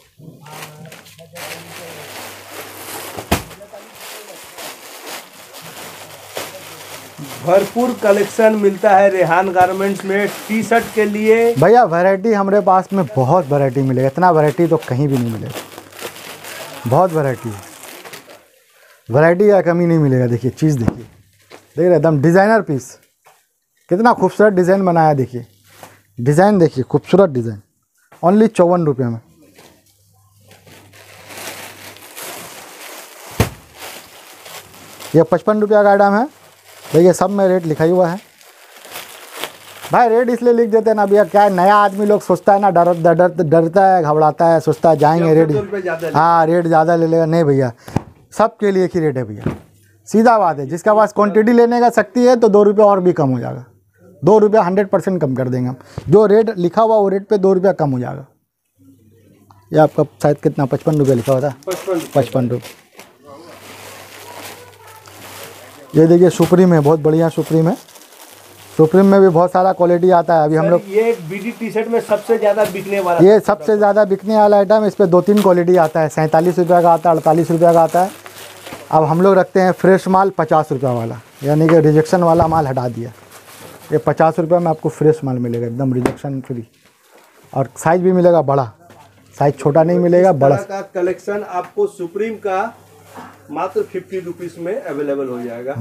भरपूर कलेक्शन मिलता है रेहान गारमेंट्स में टी शर्ट के लिए। भैया वैरायटी हमारे पास में बहुत वैरायटी मिलेगा, इतना वैरायटी तो कहीं भी नहीं मिलेगा, बहुत वैरायटी है, वैरायटी का कमी नहीं मिलेगा। देखिए चीज़ देखिए, देख रहे एकदम डिज़ाइनर पीस, कितना खूबसूरत डिज़ाइन बनाया। देखिए डिज़ाइन देखिए, खूबसूरत डिज़ाइन, ओनली चौवन रुपये में। ये पचपन रुपया का आइटम है। देखिए सब में रेट लिखा ही हुआ है भाई। रेट इसलिए लिख देते हैं ना भैया, क्या है नया आदमी लोग सोचता है ना, डर डर डरता है, घबराता है, सोचता है जाएंगे रेट, हाँ रेट ज़्यादा ले लेगा। नहीं भैया, सबके लिए एक ही रेट है भैया, सीधा बात है। जिसका पास क्वांटिटी लेने का शक्ति है तो दो रुपये और भी कम हो जाएगा, दो रुपया हंड्रेड परसेंट कम कर देंगे हम। जो रेट लिखा हुआ वो रेट पे दो रुपया कम हो जाएगा। ये आपका शायद कितना पचपन रुपये लिखा हुआ था, पचपन रुपये। ये देखिए सुप्रीम है, बहुत बढ़िया सुप्रीम है। सुप्रीम में भी बहुत सारा क्वालिटी आता है। अभी हम लोग ये बीडी टी शर्ट में सबसे ज़्यादा बिकने वाला, ये सबसे ज़्यादा बिकने वाला आइटम, इस पर दो तीन क्वालिटी आता है। सैंतालीस रुपये का आता है, अड़तालीस रुपये का आता है। अब हम लोग रखते हैं फ्रेश माल पचास रुपये वाला, यानी कि रिजेक्शन वाला माल हटा दिया। ये पचास रुपये में आपको फ्रेश माल मिलेगा, एकदम रिजेक्शन फ्री, और साइज़ भी मिलेगा बड़ा, साइज़ छोटा नहीं मिलेगा, बड़ा का कलेक्शन आपको सुप्रीम का मात्र फिफ्टी रुपीज़ में अवेलेबल हो जाएगा।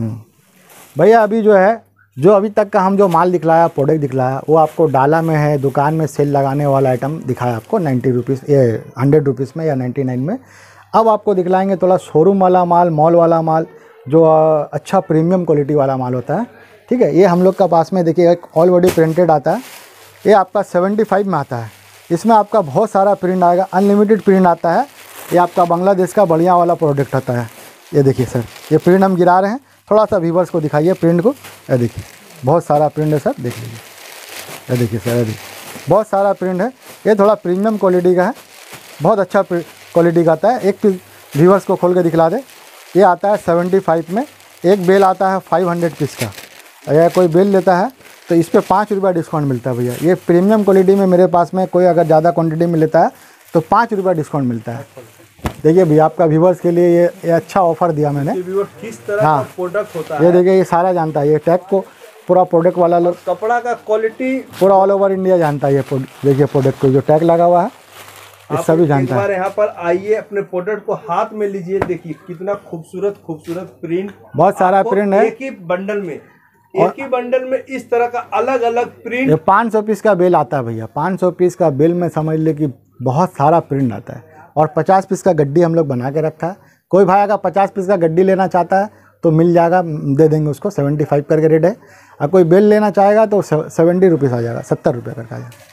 भैया अभी जो है, जो अभी तक का हम जो माल दिखलाया, प्रोडक्ट दिखलाया, वो आपको डाला में है, दुकान में सेल लगाने वाला आइटम दिखाया आपको नाइन्टी रुपीज़, ये हंड्रेड रुपीज़ में या नाइन्टी नाइन में। अब आपको दिखलाएंगे थोड़ा शोरूम वाला माल, मॉल वाला माल, जो अच्छा प्रीमियम क्वालिटी वाला माल होता है। ठीक है, ये हम लोग का पास में देखिए एक ऑल बॉडी प्रिंटेड आता है। ये आपका सेवेंटी फाइव में आता है। इसमें आपका बहुत सारा प्रिंट आएगा, अनलिमिटेड प्रिंट आता है। ये आपका बांग्लादेश का बढ़िया वाला प्रोडक्ट आता है। ये देखिए सर, ये प्रिंट हम गिरा रहे हैं, थोड़ा सा व्यूवर्स को दिखाइए प्रिंट को। ये देखिए बहुत सारा प्रिंट है सर, देख लीजिए। ये देखिए सर, ये देखिए बहुत सारा प्रिंट है। ये थोड़ा प्रीमियम क्वालिटी का है, बहुत अच्छा क्वालिटी का आता है। एक पीस व्यूवर्स को खोल के दिखला दे। ये आता है सेवेंटी फाइव में, एक बेल आता है फाइव हंड्रेड पीस का। अगर कोई बेल लेता है तो इस पर पाँच रुपया डिस्काउंट मिलता है भैया। ये प्रीमियम क्वालिटी में मेरे पास में कोई अगर ज़्यादा क्वांटिटी में लेता है तो पाँच रुपया डिस्काउंट मिलता है। देखिए भैया आपका व्यूवर्स के लिए ये, ये अच्छा ऑफर दिया मैंने। किस तरह हाँ, का प्रोडक्ट होता है ये देखिए, ये सारा जानता है। ये टैग को पूरा प्रोडक्ट वाला लोग, कपड़ा का क्वालिटी पूरा ऑल ओवर इंडिया जानता है। ये देखिए प्रोडक्ट को जो टैग लगा हुआ है ये सभी जानता है। यहाँ पर आइए, अपने प्रोडक्ट को हाथ में लीजिए, देखिए कितना खूबसूरत खूबसूरत प्रिंट, बहुत सारा प्रिंट है। एक ही बंडल में, एक ही बंडल में इस तरह का अलग अलग प्रिंट। ये पाँच सौ पीस का बेल आता है भैया, पाँच सौ पीस का बेल में समझ ले कि बहुत सारा प्रिंट आता है। और पचास पीस का गड्डी हम लोग बना के रखा है। कोई भाई अगर पचास पीस का गड्डी लेना चाहता है तो मिल जाएगा, दे देंगे उसको। सेवेंटी फाइव करके रेट है। और कोई बेल लेना चाहेगा तो सेवेंटी रुपीज़ आ जाएगा, सत्तर रुपये करके आ जाएगा।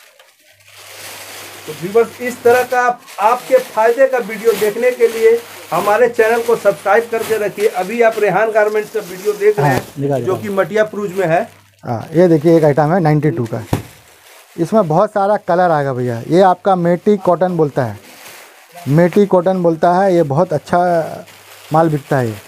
तो व्यूअर्स, इस तरह का आपके फायदे का वीडियो देखने के लिए हमारे चैनल को सब्सक्राइब करके रखिए। अभी आप रेहान गारमेंट्स का वीडियो देख रहे हैं, जो कि मटिया प्रूज में है। हाँ, ये देखिए एक आइटम है नाइन्टी टू का। इसमें बहुत सारा कलर आएगा भैया। ये आपका मेटी कॉटन बोलता है, मेटी कॉटन बोलता है। ये बहुत अच्छा माल बिकता है।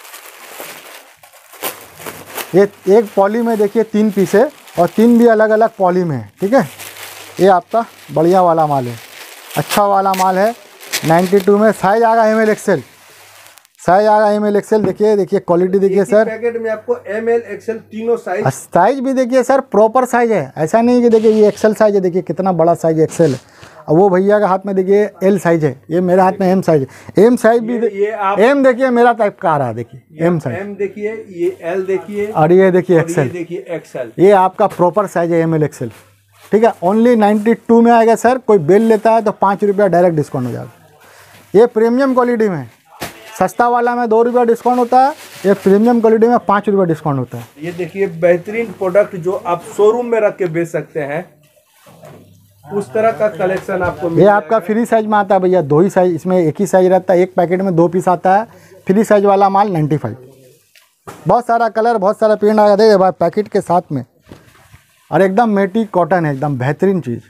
ये ये एक पॉली में देखिए तीन पीस है, और तीन भी अलग अलग पॉली में है। ठीक है, ये आपका बढ़िया वाला माल है, अच्छा वाला माल है। नाइन्टी टू में साइज आएगा एम एल एक्सएल, साइज आएगा एम एल एक्सएल। देखिए देखिए क्वालिटी देखिए सर, पैकेट में आपको एम एल एक्सएल तीनों साइज, साइज भी देखिए सर प्रॉपर साइज है। ऐसा नहीं कि देखिए ये एक्सएल साइज है, देखिए कितना बड़ा साइज एक्सएल है। और वो भैया के हाथ में देखिए एल साइज है, ये मेरे हाथ में एम साइज है। एम साइज भी ये आप एम देखिए मेरा टाइप का आ रहा है, देखिए एम साइज, एम देखिए, ये एल देखिए, और ये देखिए एक्सएल, देखिए एक्सएल। ये आपका प्रॉपर साइज है एम एल एक्सएल। ठीक है, ओनली नाइन्टी टू में आएगा सर। कोई बेल लेता है तो पाँच रुपया डायरेक्ट डिस्काउंट हो जाएगा। ये प्रीमियम क्वालिटी में, सस्ता वाला में दो रुपया डिस्काउंट होता है, ये प्रीमियम क्वालिटी में पाँच रुपया डिस्काउंट होता है। ये देखिए बेहतरीन प्रोडक्ट जो आप शोरूम में रख के बेच सकते हैं, उस तरह का कलेक्शन आपको मिल ये आपका फ्री साइज में आता है भैया, दो ही साइज, इसमें एक ही साइज रहता है। एक पैकेट में दो पीस आता है। फ्री साइज वाला माल नाइन्टी फाइव। बहुत सारा कलर, बहुत सारा प्रिंट आएगा, देखिए भाई पैकेट के साथ में। और एकदम मेटी कॉटन है, एकदम बेहतरीन चीज़।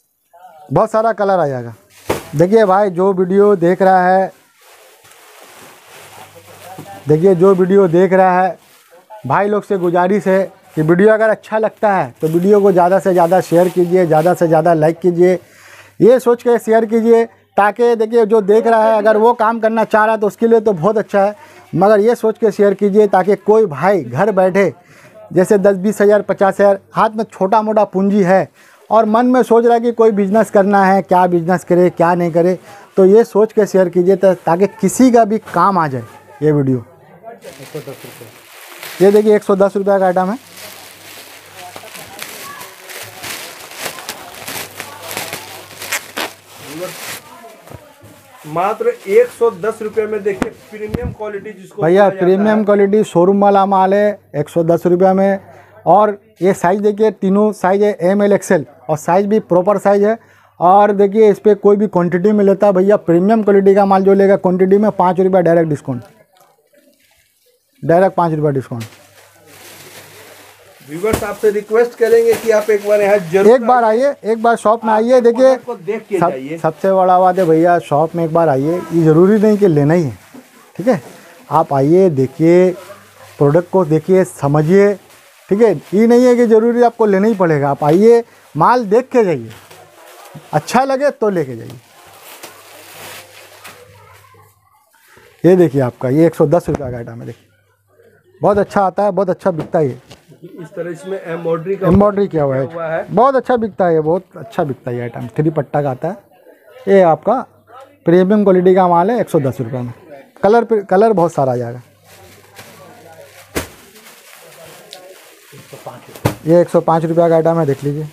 बहुत सारा कलर आ जाएगा। देखिए भाई, जो वीडियो देख रहा है देखिए जो वीडियो देख रहा है भाई लोग से गुजारिश है कि वीडियो अगर अच्छा लगता है तो वीडियो को ज़्यादा से ज़्यादा शेयर कीजिए, ज़्यादा से ज़्यादा लाइक कीजिए, ये सोच के शेयर कीजिए ताकि देखिए जो देख रहा है अगर वो काम करना चाह रहा है तो उसके लिए तो बहुत अच्छा है, मगर ये सोच के शेयर कीजिए ताकि कोई भाई घर बैठे जैसे दस बीस हज़ार पचास हज़ार हाथ में छोटा मोटा पूंजी है और मन में सोच रहा है कि कोई बिज़नेस करना है, क्या बिज़नेस करे क्या नहीं करे, तो ये सोच के शेयर कीजिए ताकि किसी का भी काम आ जाए ये वीडियो। ये देखिए एक सौ दस रुपये का आइटम है। मात्र एक सौ दस रुपये में देखिए प्रीमियम क्वालिटी जिसको भैया प्रीमियम क्वालिटी शोरूम वाला माल है एक सौ दस रुपये में। और ये साइज़ देखिए तीनों साइज़ है एम एल एक्सएल और साइज़ भी प्रॉपर साइज़ है। और देखिए इस पर कोई भी क्वांटिटी में लेता है भैया प्रीमियम क्वालिटी का माल जो लेगा क्वांटिटी में पाँच रुपये डायरेक्ट डिस्काउंट, डायरेक्ट पाँच रुपये डिस्काउंट। व्यूअर्स आपसे रिक्वेस्ट करेंगे कि आप एक बार यहाँ जरूर एक बार आइए, एक बार शॉप में आइए। देखिए देख के सब, जाइए। सबसे बड़ा बात है भैया शॉप में एक बार आइए, ये ज़रूरी नहीं कि लेना ही है, ठीक है। आप आइए देखिए प्रोडक्ट को देखिए समझिए, ठीक है। ये नहीं है कि ज़रूरी आपको लेना ही पड़ेगा, आप आइए माल देख के जाइए, अच्छा लगे तो लेके जाइए। ये देखिए आपका ये एक सौ दस रुपये का आइटम है, देखिए बहुत अच्छा आता है, बहुत अच्छा बिकता है। ये इस तरह इसमें एम्ब्रॉयडरी का एम्ब्रॉयडरी किया हुआ है, हुआ है। बहुत अच्छा बिकता है, बहुत अच्छा बिकता है ये आइटम। थ्री पट्टा का आता है, ये आपका प्रीमियम क्वालिटी का माल है एक सौ दस रुपये में। कलर कलर बहुत सारा आ जाएगा। ये एक सौ पाँच रुपये का आइटम है, देख लीजिए।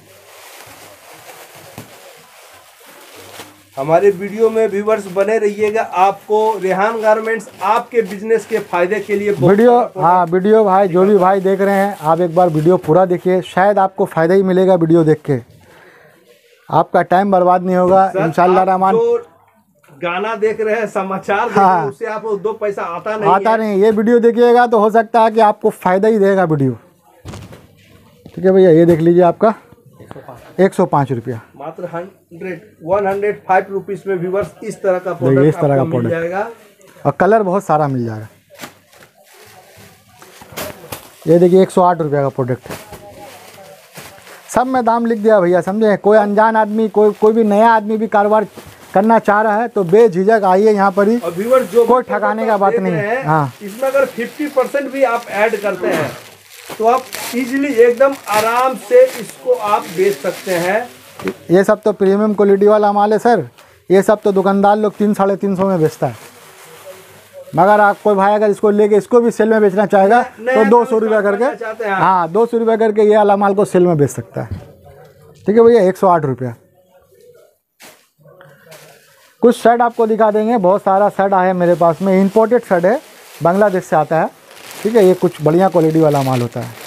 हमारे वीडियो में व्यूवर्स बने रहिएगा, आपको रेहान गारमेंट्स आपके बिजनेस के फायदे के लिए वीडियो हाँ वीडियो भाई जो भी भाई देख रहे हैं आप एक बार वीडियो पूरा देखिए, शायद आपको फ़ायदा ही मिलेगा वीडियो देख के, आपका टाइम बर्बाद नहीं होगा इंशाल्लाह रहमान। गाना देख रहे हैं, समाचार देख हाँ, रहे हैं, उससे आपको दो पैसा आता नहीं आता है। नहीं। ये वीडियो देखिएगा तो हो सकता है कि आपको फ़ायदा ही देगा वीडियो, ठीक है भैया। ये देख लीजिए आपका एक सौ पाँच रुपया, मात्र hundred one hundred five rupees में व्यूवर्स इस तरह का इस प्रोडक्ट तरह का आपको मिल प्रोडक्ट जाएगा और कलर बहुत सारा मिल जाएगा। ये देखिए एक सौ आठ रुपये का प्रोडक्ट है, सब में दाम लिख दिया भैया, समझे। कोई अनजान आदमी कोई कोई भी नया आदमी भी कारोबार करना चाह रहा है तो बेझिझक आइए यहाँ पर ही, और व्यूवर्स जो कोई ठगाने का बात नहीं है। हाँ, इसमें अगर पचास परसेंट भी आप ऐड करते हैं तो आप इजीली एकदम आराम से इसको आप बेच सकते हैं। ये सब तो प्रीमियम क्वालिटी वाला माल है सर, ये सब तो दुकानदार लोग तीन साढ़े तीन सौ में बेचता है, मगर आप कोई भाई अगर इसको लेके इसको भी सेल में बेचना चाहेगा तो दो सौ रुपया करके, हाँ दो सौ रुपया करके ये वाला माल को सेल में बेच सकता है, ठीक है भैया। एक सौ आठ रुपया। कुछ शर्ट आपको दिखा देंगे, बहुत सारा शर्ट आया है मेरे पास में, इम्पोर्टेड शर्ट है, बांग्लादेश से आता है, ठीक है। ये कुछ बढ़िया क्वालिटी वाला माल होता है,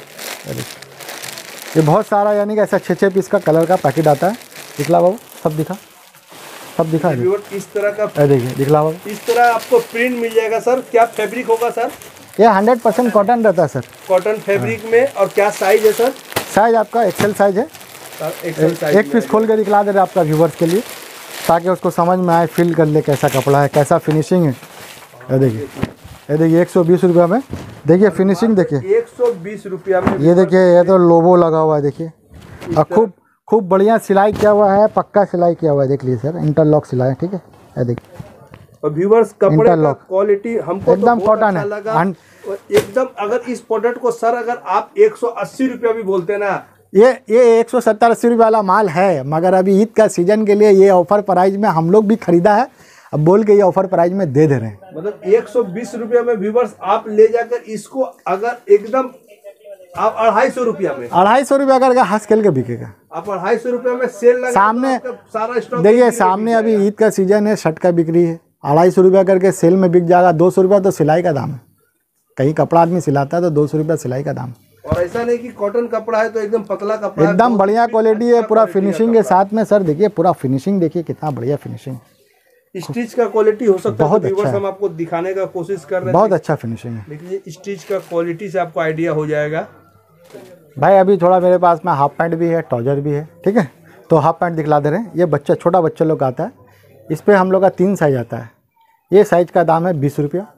ये बहुत सारा यानी कि ऐसा छः छः पीस का कलर का पैकेट आता है। दिखला बाबू, सब दिखा, सब दिखा दे। इस तरह का देखिए दिखला बाबू, इस तरह आपको प्रिंट मिल जाएगा सर। क्या फैब्रिक होगा सर? ये हंड्रेड परसेंट कॉटन रहता है सर, कॉटन फैब्रिक में। और क्या साइज है सर? साइज आपका एक्सेल साइज है। एक्सेल साइज एक पीस खोल के दिखला दे रहे आपका व्यूवर्स के लिए ताकि उसको समझ में आए, फील कर ले कैसा कपड़ा है, कैसा फिनिशिंग है। ये देखिए, ये देखिए एक सौ बीस रुपया में, देखिए फिनिशिंग देखिए एक सौ बीस रुपया में। ये देखिए ये तो लोगो लगा हुआ है, देखिए और खूब खूब बढ़िया सिलाई किया हुआ है, पक्का सिलाई किया हुआ है, देख लीजिए सर, इंटरलॉक सिलाई, ठीक है। ये देखिए और व्यूवर्स कपड़े का क्वालिटी हमको एकदम तो कॉटन अच्छा है लगा एकदम। अगर इस प्रोडक्ट को सर अगर आप एक सौ अस्सी रुपया भी बोलते ना, ये ये एक सौ सत्तर अस्सी रुपये वाला माल है, मगर अभी ईद का सीजन के लिए ये ऑफर प्राइस में हम लोग भी खरीदा है, अब बोल के ये ऑफर प्राइस में दे दे रहे हैं। मतलब एक सौ बीस रुपया में व्यूवर्स आप ले जाकर इसको अगर एकदम आप अढ़ाई सौ रुपया में अढ़ाई सौ रुपया करके हंस खेल के बिकेगा। आप अढ़ाई सौ रुपया में सेल लगा सामने तो सारा स्टॉक देखिए, सामने अभी ईद का सीजन है, शर्ट का बिक्री है, अढ़ाई सौ रुपया करके सेल में बिक जाएगा। दो सौ रुपया तो सिलाई का दाम है, कहीं कपड़ा आदमी सिलाता है तो दो सौ रुपया सिलाई का दाम। और ऐसा नहीं कि कॉटन कपड़ा है तो एकदम पतला कपड़ा, एकदम बढ़िया क्वालिटी है, पूरा फिनिशिंग के साथ में सर। देखिए पूरा फिनिशिंग देखिए कितना बढ़िया फिनिशिंग, स्टिच का क्वालिटी हो सकता है बहुत तो अच्छा व्यूअर्स है। हम आपको दिखाने का कोशिश कर रहे हैं, बहुत अच्छा फिनिशिंग है। लेकिन ये स्टिच का क्वालिटी से आपको आइडिया हो जाएगा। भाई अभी थोड़ा मेरे पास में हाफ पैंट भी है, ट्राउजर भी है, ठीक है। तो हाफ पैंट दिखला दे रहे हैं, ये बच्चा छोटा बच्चा लोग आता है, इस पर हम लोग का तीन साइज आता है। ये साइज का दाम है बीस रुपया,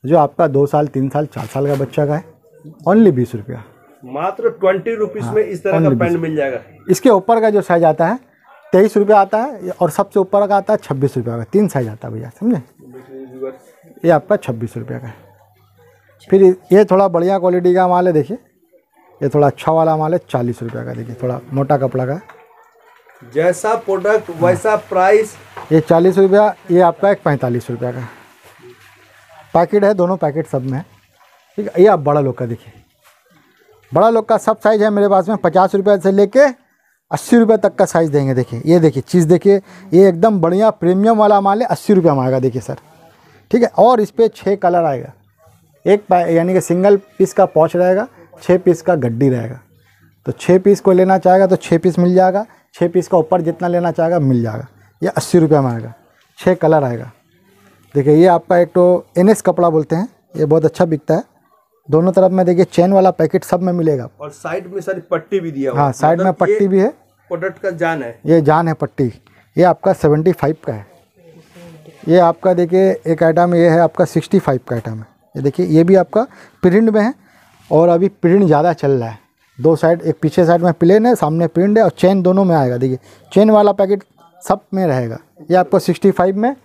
जो आपका दो साल तीन साल चार साल का बच्चा का है, ओनली बीस रुपया। मात्र ट्वेंटी रुपीज में इस तरह का पैंट मिल जाएगा। इसके ऊपर का जो साइज आता है तेईस रुपया आता है, और सबसे ऊपर का आता है छब्बीस रुपया का। तीन साइज आता है भैया, समझे। ये आपका छब्बीस रुपये का है। फिर ये थोड़ा बढ़िया क्वालिटी का माल है, देखिए ये थोड़ा अच्छा वाला माल है, चालीस रुपये का। देखिए थोड़ा मोटा कपड़ा का, जैसा प्रोडक्ट वैसा प्राइस। ये चालीस रुपया, ये आपका एक पैंतालीस रुपये का पैकेट है, दोनों पैकेट सब में है, ठीक है। ये आप बड़ा लोग का देखिए, बड़ा लोग का सब साइज़ है मेरे पास में, पचास रुपये से लेके अस्सी रुपये तक का साइज़ देंगे। देखिए ये देखिए चीज़ देखिए, ये एकदम बढ़िया प्रीमियम वाला माल है, अस्सी रुपये में आएगा। देखिए सर, ठीक है। और इस पर छः कलर आएगा, एक यानी कि सिंगल पीस का पॉच रहेगा, छः पीस का गड्डी रहेगा। तो छः पीस को लेना चाहेगा तो छः पीस मिल जाएगा, छः पीस का ऊपर जितना लेना चाहेगा मिल जाएगा। ये अस्सी रुपये में आएगा, छः कलर आएगा। देखिए ये आपका एक तो एन एस कपड़ा बोलते हैं, ये बहुत अच्छा बिकता है। दोनों तरफ में देखिए चेन वाला पैकेट सब में मिलेगा। और साइड में सारी पट्टी भी दिया हुआ। हाँ, साइड में पट्टी भी है, प्रोडक्ट का जान है, ये जान है पट्टी। ये आपका सेवेंटी फाइव का है। ये आपका देखिए एक आइटम ये है आपका सिक्सटी फाइव का आइटम है। ये देखिए ये भी आपका प्रिंट में है, और अभी प्रिंट ज़्यादा चल रहा है। दो साइड, एक पीछे साइड में प्लेन है, सामने प्रिंट है, और चेन दोनों में आएगा। देखिए चेन वाला पैकेट सब में रहेगा। ये आपको सिक्सटी फाइव में,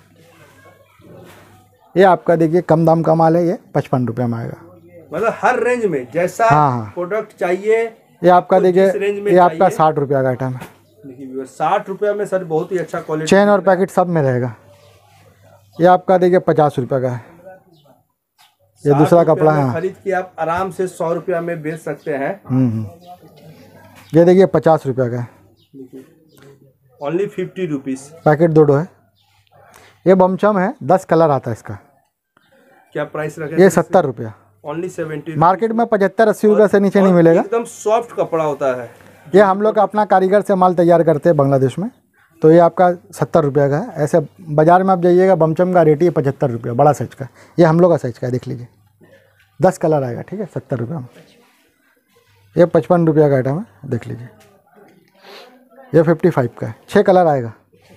ये आपका देखिए कम दाम का माल है, ये पचपन रुपये में आएगा। मतलब हर रेंज में जैसा हाँ, प्रोडक्ट चाहिए। ये आपका तो देखिए ये आपका साठ रुपये का आइटम है। देखिए साठ रुपये में सर बहुत ही अच्छा क्वालिटी, चेन और पैकेट सब में रहेगा। ये आपका देखिए पचास रुपये का है। ये दूसरा कपड़ा है, खरीद के आप आराम से सौ रुपया में बेच सकते हैं। हम्म, ये देखिए पचास रुपये का है, ओनली फिफ्टी रुपीज़। पैकेट दो दो है। ये बमचम है, दस कलर आता है इसका। क्या प्राइस रखे? ये सत्तर रुपया, ओनली सेवेंटी। मार्केट में पचहत्तर अस्सी रुपये से नीचे नहीं मिलेगा। एकदम सॉफ्ट कपड़ा होता है। ये हम लोग अपना कारीगर से माल तैयार करते हैं बांग्लादेश में। तो ये आपका सत्तर रुपये का है। ऐसे बाज़ार में आप जाइएगा, बमचम का रेट ही पचहत्तर रुपया, बड़ा साइज का। ये हम लोग का साइज का है, देख लीजिए, दस कलर आएगा, ठीक है, सत्तर रुपये में। ये पचपन रुपया का आइटम है, देख लीजिए। ये फिफ्टी फाइव का है, छः कलर आएगा।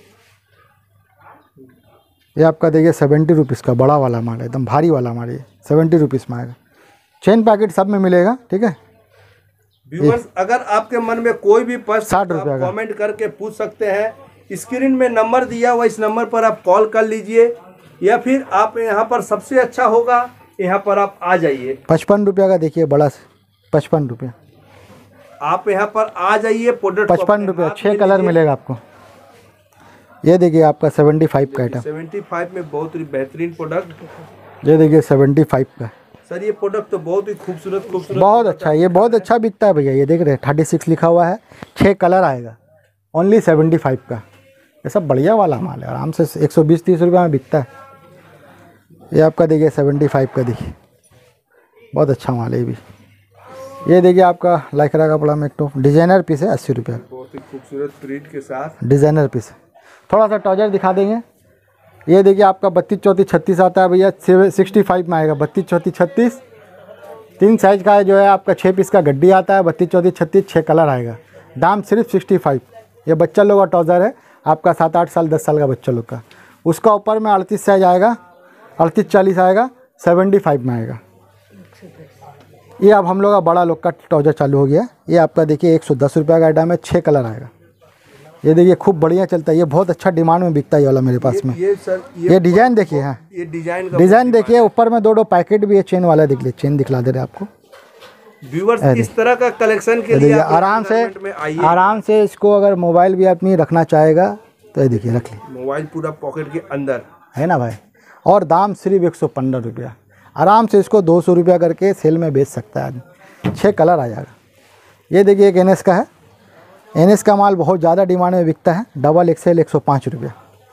ये आपका देखिए सेवेंटी रुपीज़ का बड़ा वाला माल है, एकदम भारी वाला माल, ये सेवेंटी रुपीज़ में आएगा। चेन पैकेट सब में मिलेगा, ठीक है। व्यूअर्स, अगर आपके मन में कोई भी प्रश्न साठ रुपया का कमेंट करके पूछ सकते हैं। स्क्रीन में नंबर दिया हुआ, इस नंबर पर आप कॉल कर लीजिए, या फिर आप यहाँ पर सबसे अच्छा होगा यहाँ पर आप आ जाइए। पचपन रुपया का देखिए बड़ा, पचपन रुपया आप यहाँ पर आ जाइए। प्रोडक्ट पचपन रुपया, छः कलर मिलेगा आपको। ये देखिए आपका सेवेंटी फाइव का आइटम, सेवेंटी फाइव में बहुत ही बेहतरीन प्रोडक्ट। ये देखिए सेवेंटी फाइव का। सर ये प्रोडक्ट तो बहुत ही खूबसूरत खूबसूरत, बहुत अच्छा है, ये बहुत अच्छा बिकता है भैया। ये देख रहे हैं थर्टी सिक्स लिखा हुआ है, छः कलर आएगा, ओनली सेवेंटी फाइव का। ये सब बढ़िया वाला माल है, आराम से एक सौ बीस तीस रुपये में बिकता है। ये आपका देखिए सेवेंटी फाइव का, देखिए बहुत अच्छा माल है ये भी। ये देखिए आपका लाइक्रा का कपड़ा में एक तो डिज़ाइनर पीस है, अस्सी रुपये, बहुत ही खूबसूरत प्रिंट के साथ डिज़ाइनर पीस है। थोड़ा सा ट्राउजर दिखा देंगे। ये देखिए आपका बत्तीस चौंतीस छत्तीस आता है भैया, सिक्सटी फाइव में आएगा। बत्तीस चौंतीस छत्तीस तीन साइज का है, जो है आपका छः पीस का गड्डी आता है। बत्तीस चौंतीस छत्तीस छः कलर आएगा, दाम सिर्फ सिक्सटी फाइव। ये बच्चा लोग का ट्राउज़र है, आपका सात आठ साल दस साल का बच्चा लोग का। उसका ऊपर में अड़तीस साइज आएगा, अड़तीस चालीस आएगा, सेवेंटी फाइव में आएगा। ये अब हम लोग का बड़ा लोग का ट्राउज़र चालू हो गया। ये आपका देखिए एक सौ दस रुपये का आइटम है, छः कलर आएगा। ये देखिए खूब बढ़िया चलता है, ये बहुत अच्छा डिमांड में बिकता है ये वाला मेरे पास में। ये सर ये, ये डिज़ाइन देखिए, हाँ ये डिजाइन का डिज़ाइन देखिए, ऊपर में दो दो पैकेट भी है चेन वाला। देख लीजिए, चेन दिखला दे रहे आपको। व्यूअर्स, इस तरह का कलेक्शन के लिए आप आराम से में आइए। आराम से इसको अगर मोबाइल भी अपनी रखना चाहेगा तो ये देखिए रख लीजिए, मोबाइल पूरा पॉकेट के अंदर है ना भाई। और दाम सिर्फ एक सौ पंद्रह रुपया, आराम से इसको दो सौ रुपया करके सेल में बेच सकता है आदमी। छः कलर आ जाएगा। ये देखिए एक एन एस का है, एन एस का माल बहुत ज़्यादा डिमांड में बिकता है, डबल एक्सेल एक सौ पाँच रुपया।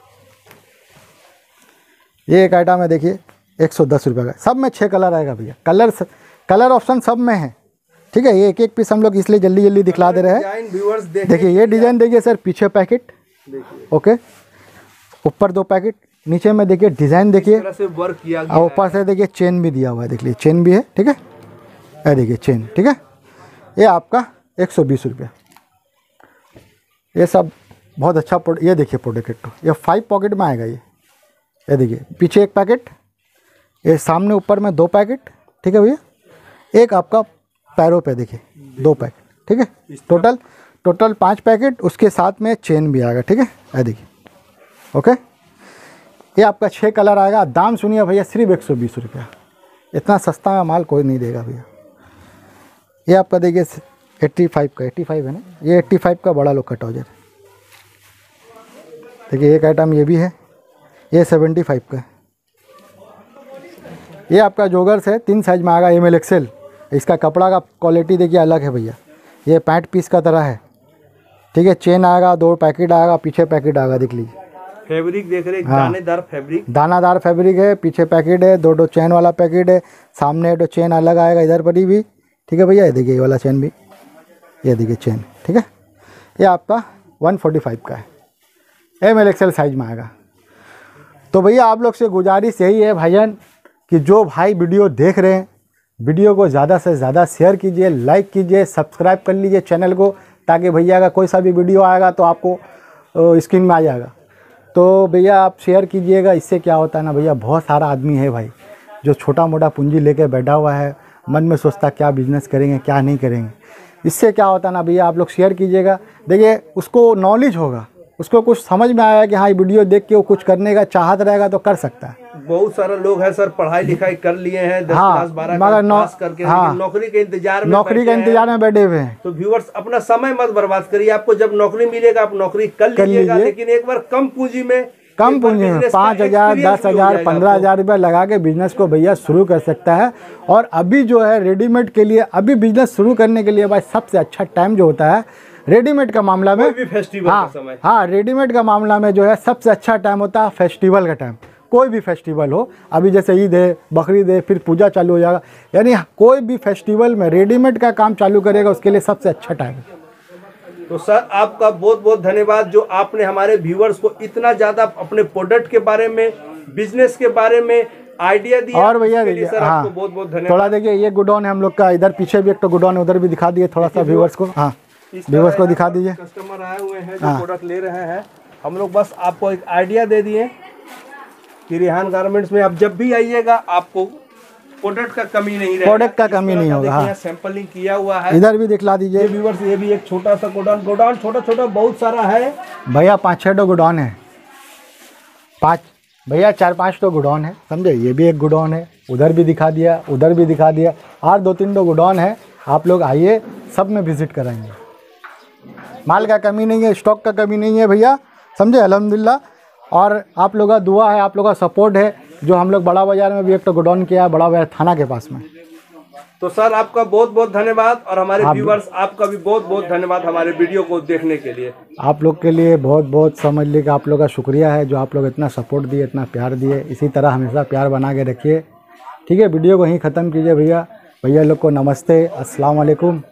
ये एक आइटम है देखिए एक सौ दस रुपये का, सब में छः कलर आएगा भैया। कलर कलर ऑप्शन सब में है, ठीक है। ये एक एक पीस हम लोग इसलिए जल्दी जल्दी दिखला दे रहे हैं। देखिए ये डिज़ाइन देखिए सर, पीछे पैकेट, ओके, ऊपर दो पैकेट, नीचे में देखिए डिज़ाइन देखिए, वर्क किया और ऊपर से देखिए चेन भी दिया हुआ है, देख लीजिए चेन भी है, ठीक है। ये देखिए चेन, ठीक है। ये आपका एक सौ बीस रुपया। ये सब बहुत अच्छा प्रोडक्ट। ये देखिए प्रोडक्ट, ये फाइव पॉकेट में आएगा। ये ये देखिए पीछे एक पैकेट, ये सामने ऊपर में दो पैकेट, ठीक है भैया, एक आपका पैरों पे देखिए दो पैकेट, ठीक है, टोटल टोटल पाँच पैकेट, उसके साथ में चेन भी आएगा, ठीक है, ये देखिए, ओके। ये आपका छः कलर आएगा। दाम सुनिए भैया, सिर्फ एक सौ बीस रुपया, इतना सस्ता में माल कोई नहीं देगा भैया। ये आपका देखिए एट्टी फाइव का, एट्टी फाइव है ना, ये एट्टी फाइव का बड़ा लोग का ट्राउजर। देखिए एक आइटम ये भी है, ये सेवेंटी फाइव का है। ये आपका जोगर्स है, तीन साइज में आएगा, एम एल एक्सेल। इसका कपड़ा का क्वालिटी देखिए अलग है भैया, ये पैंट पीस का तरह है, ठीक है। चेन आएगा, दो पैकेट आएगा, पीछे पैकेट आएगा, देख लीजिए। फैब्रिक देख रहे हैं, हाँ। दानेदार फैब्रिक, दानादार फैब्रिक है, पीछे पैकेट है, दो दो चेन वाला पैकेट है, सामने दो चेन अलग आएगा इधर पर भी, ठीक है भैया। ये देखिए ये वाला चेन भी, ये देखिए चेन, ठीक है। ये आपका वन फोर्टी फाइव का है, एम एल एक्सेल साइज में आएगा। तो भैया आप लोग से गुजारिश यही है भाईजान कि जो भाई वीडियो देख रहे हैं, वीडियो को ज़्यादा से ज़्यादा शेयर कीजिए, लाइक कीजिए, सब्सक्राइब कर लीजिए चैनल को, ताकि भैया का कोई सा भी वीडियो आएगा तो आपको स्क्रीन में आ जाएगा। तो भैया आप शेयर कीजिएगा, इससे क्या होता है ना भैया, बहुत सारा आदमी है भाई जो छोटा मोटा पूंजी लेके बैठा हुआ है, मन में सोचता क्या बिज़नेस करेंगे क्या नहीं करेंगे। इससे क्या होता है ना भैया, आप लोग शेयर कीजिएगा, देखिए उसको नॉलेज होगा, उसको कुछ समझ में आया कि हाँ ये वीडियो देख के वो कुछ करने का चाहत रहेगा तो कर सकता है। बहुत सारे लोग हैं सर, पढ़ाई लिखाई कर लिए हैं, दस हाँ, क्लास बारह मगर क्लास नौ- पास करके, हाँ, लेकिन नौकरी के इंतजार में नौकरी का बैठे हैं। इंतजार में बैठे हुए हैं। तो व्यूअर्स अपना समय मत बर्बाद करिए, आपको जब नौकरी मिलेगा आप नौकरी कर कर लीजिएगा, लीजिए। लेकिन एक बार कम पूंजी में, कम एक बार पूंजी में business का पाँच हज़ार experience दस भी हो हज़ार जाएगा पंद्रह आपको। हज़ार रुपये लगा के बिजनेस को भैया शुरू कर सकता है। और अभी जो है रेडीमेड के लिए, अभी बिजनेस शुरू करने के लिए भाई सबसे अच्छा टाइम जो होता है रेडीमेड का मामला में, कोई भी फेस्टिवल हाँ का समय। हाँ रेडीमेड का मामला में जो है सबसे अच्छा टाइम होता है फेस्टिवल का टाइम। कोई भी फेस्टिवल हो, अभी जैसे ईद है, बकरीद है, फिर पूजा चालू हो जाएगा, यानी कोई भी फेस्टिवल में रेडीमेड का काम चालू करेगा उसके लिए सबसे अच्छा टाइम है। तो सर आपका बहुत बहुत धन्यवाद जो आपने हमारे व्यूअर्स को इतना ज्यादा अपने प्रोडक्ट के बारे में, बिजनेस के बारे में आइडिया दिया। और भैया उसके लिए देखिए, सर हाँ, आपको बहुत बहुत धन्यवाद। थोड़ा देखिए ये गुडॉन है हम लोग का, इधर पीछे भी एक तो गुडॉन है, उधर भी दिखा दिए थोड़ा सा व्यूअर्स को। हाँ इस तरह व्यूअर्स को दिखा दीजिए। कस्टमर आए हुए हैं जो प्रोडक्ट ले रहे हैं, हम लोग बस आपको एक आइडिया दे दिए कि रेहान गारमेंट्स में आप जब भी आइएगा आपको प्रोडक्ट का कमी नहीं रहेगा, प्रोडक्ट का कमी नहीं होगा। हाँ सैंपलिंग किया हुआ है, इधर भी दिखला दीजिए व्यूअर्स। ये भी एक छोटा सा गोडाउन, गोडाउन छोटा छोटा बहुत सारा है भैया, पाँच छः तो गुडॉन है, पाँच भैया चार पाँच तो गुडॉन है, समझे। ये भी एक गुडॉन है, उधर भी दिखा दिया, उधर भी दिखा दिया, और दो तीन तो गुडॉन है। आप लोग आइए, सब में विजिट कराएंगे। माल का कमी नहीं है, स्टॉक का कमी नहीं है भैया, समझे, अल्हम्दुलिल्लाह। और आप लोगों का दुआ है, आप लोगों का सपोर्ट है, जो हम लोग बड़ा बाज़ार में भी एक तो गोडाउन किया है, बड़ा बाज़ार थाना के पास में। तो सर आपका बहुत बहुत धन्यवाद, और हमारे व्यूअर्स आपका भी बहुत बहुत धन्यवाद हमारे वीडियो को देखने के लिए। आप लोग के लिए बहुत बहुत समझ लीजिए, आप लोग का शुक्रिया है जो आप लोग इतना सपोर्ट दिए, इतना प्यार दिए। इसी तरह हमेशा प्यार बना के रखिए, ठीक है। वीडियो को यहीं ख़त्म कीजिए भैया। भैया लोग को नमस्ते, अस्सलाम वालेकुम।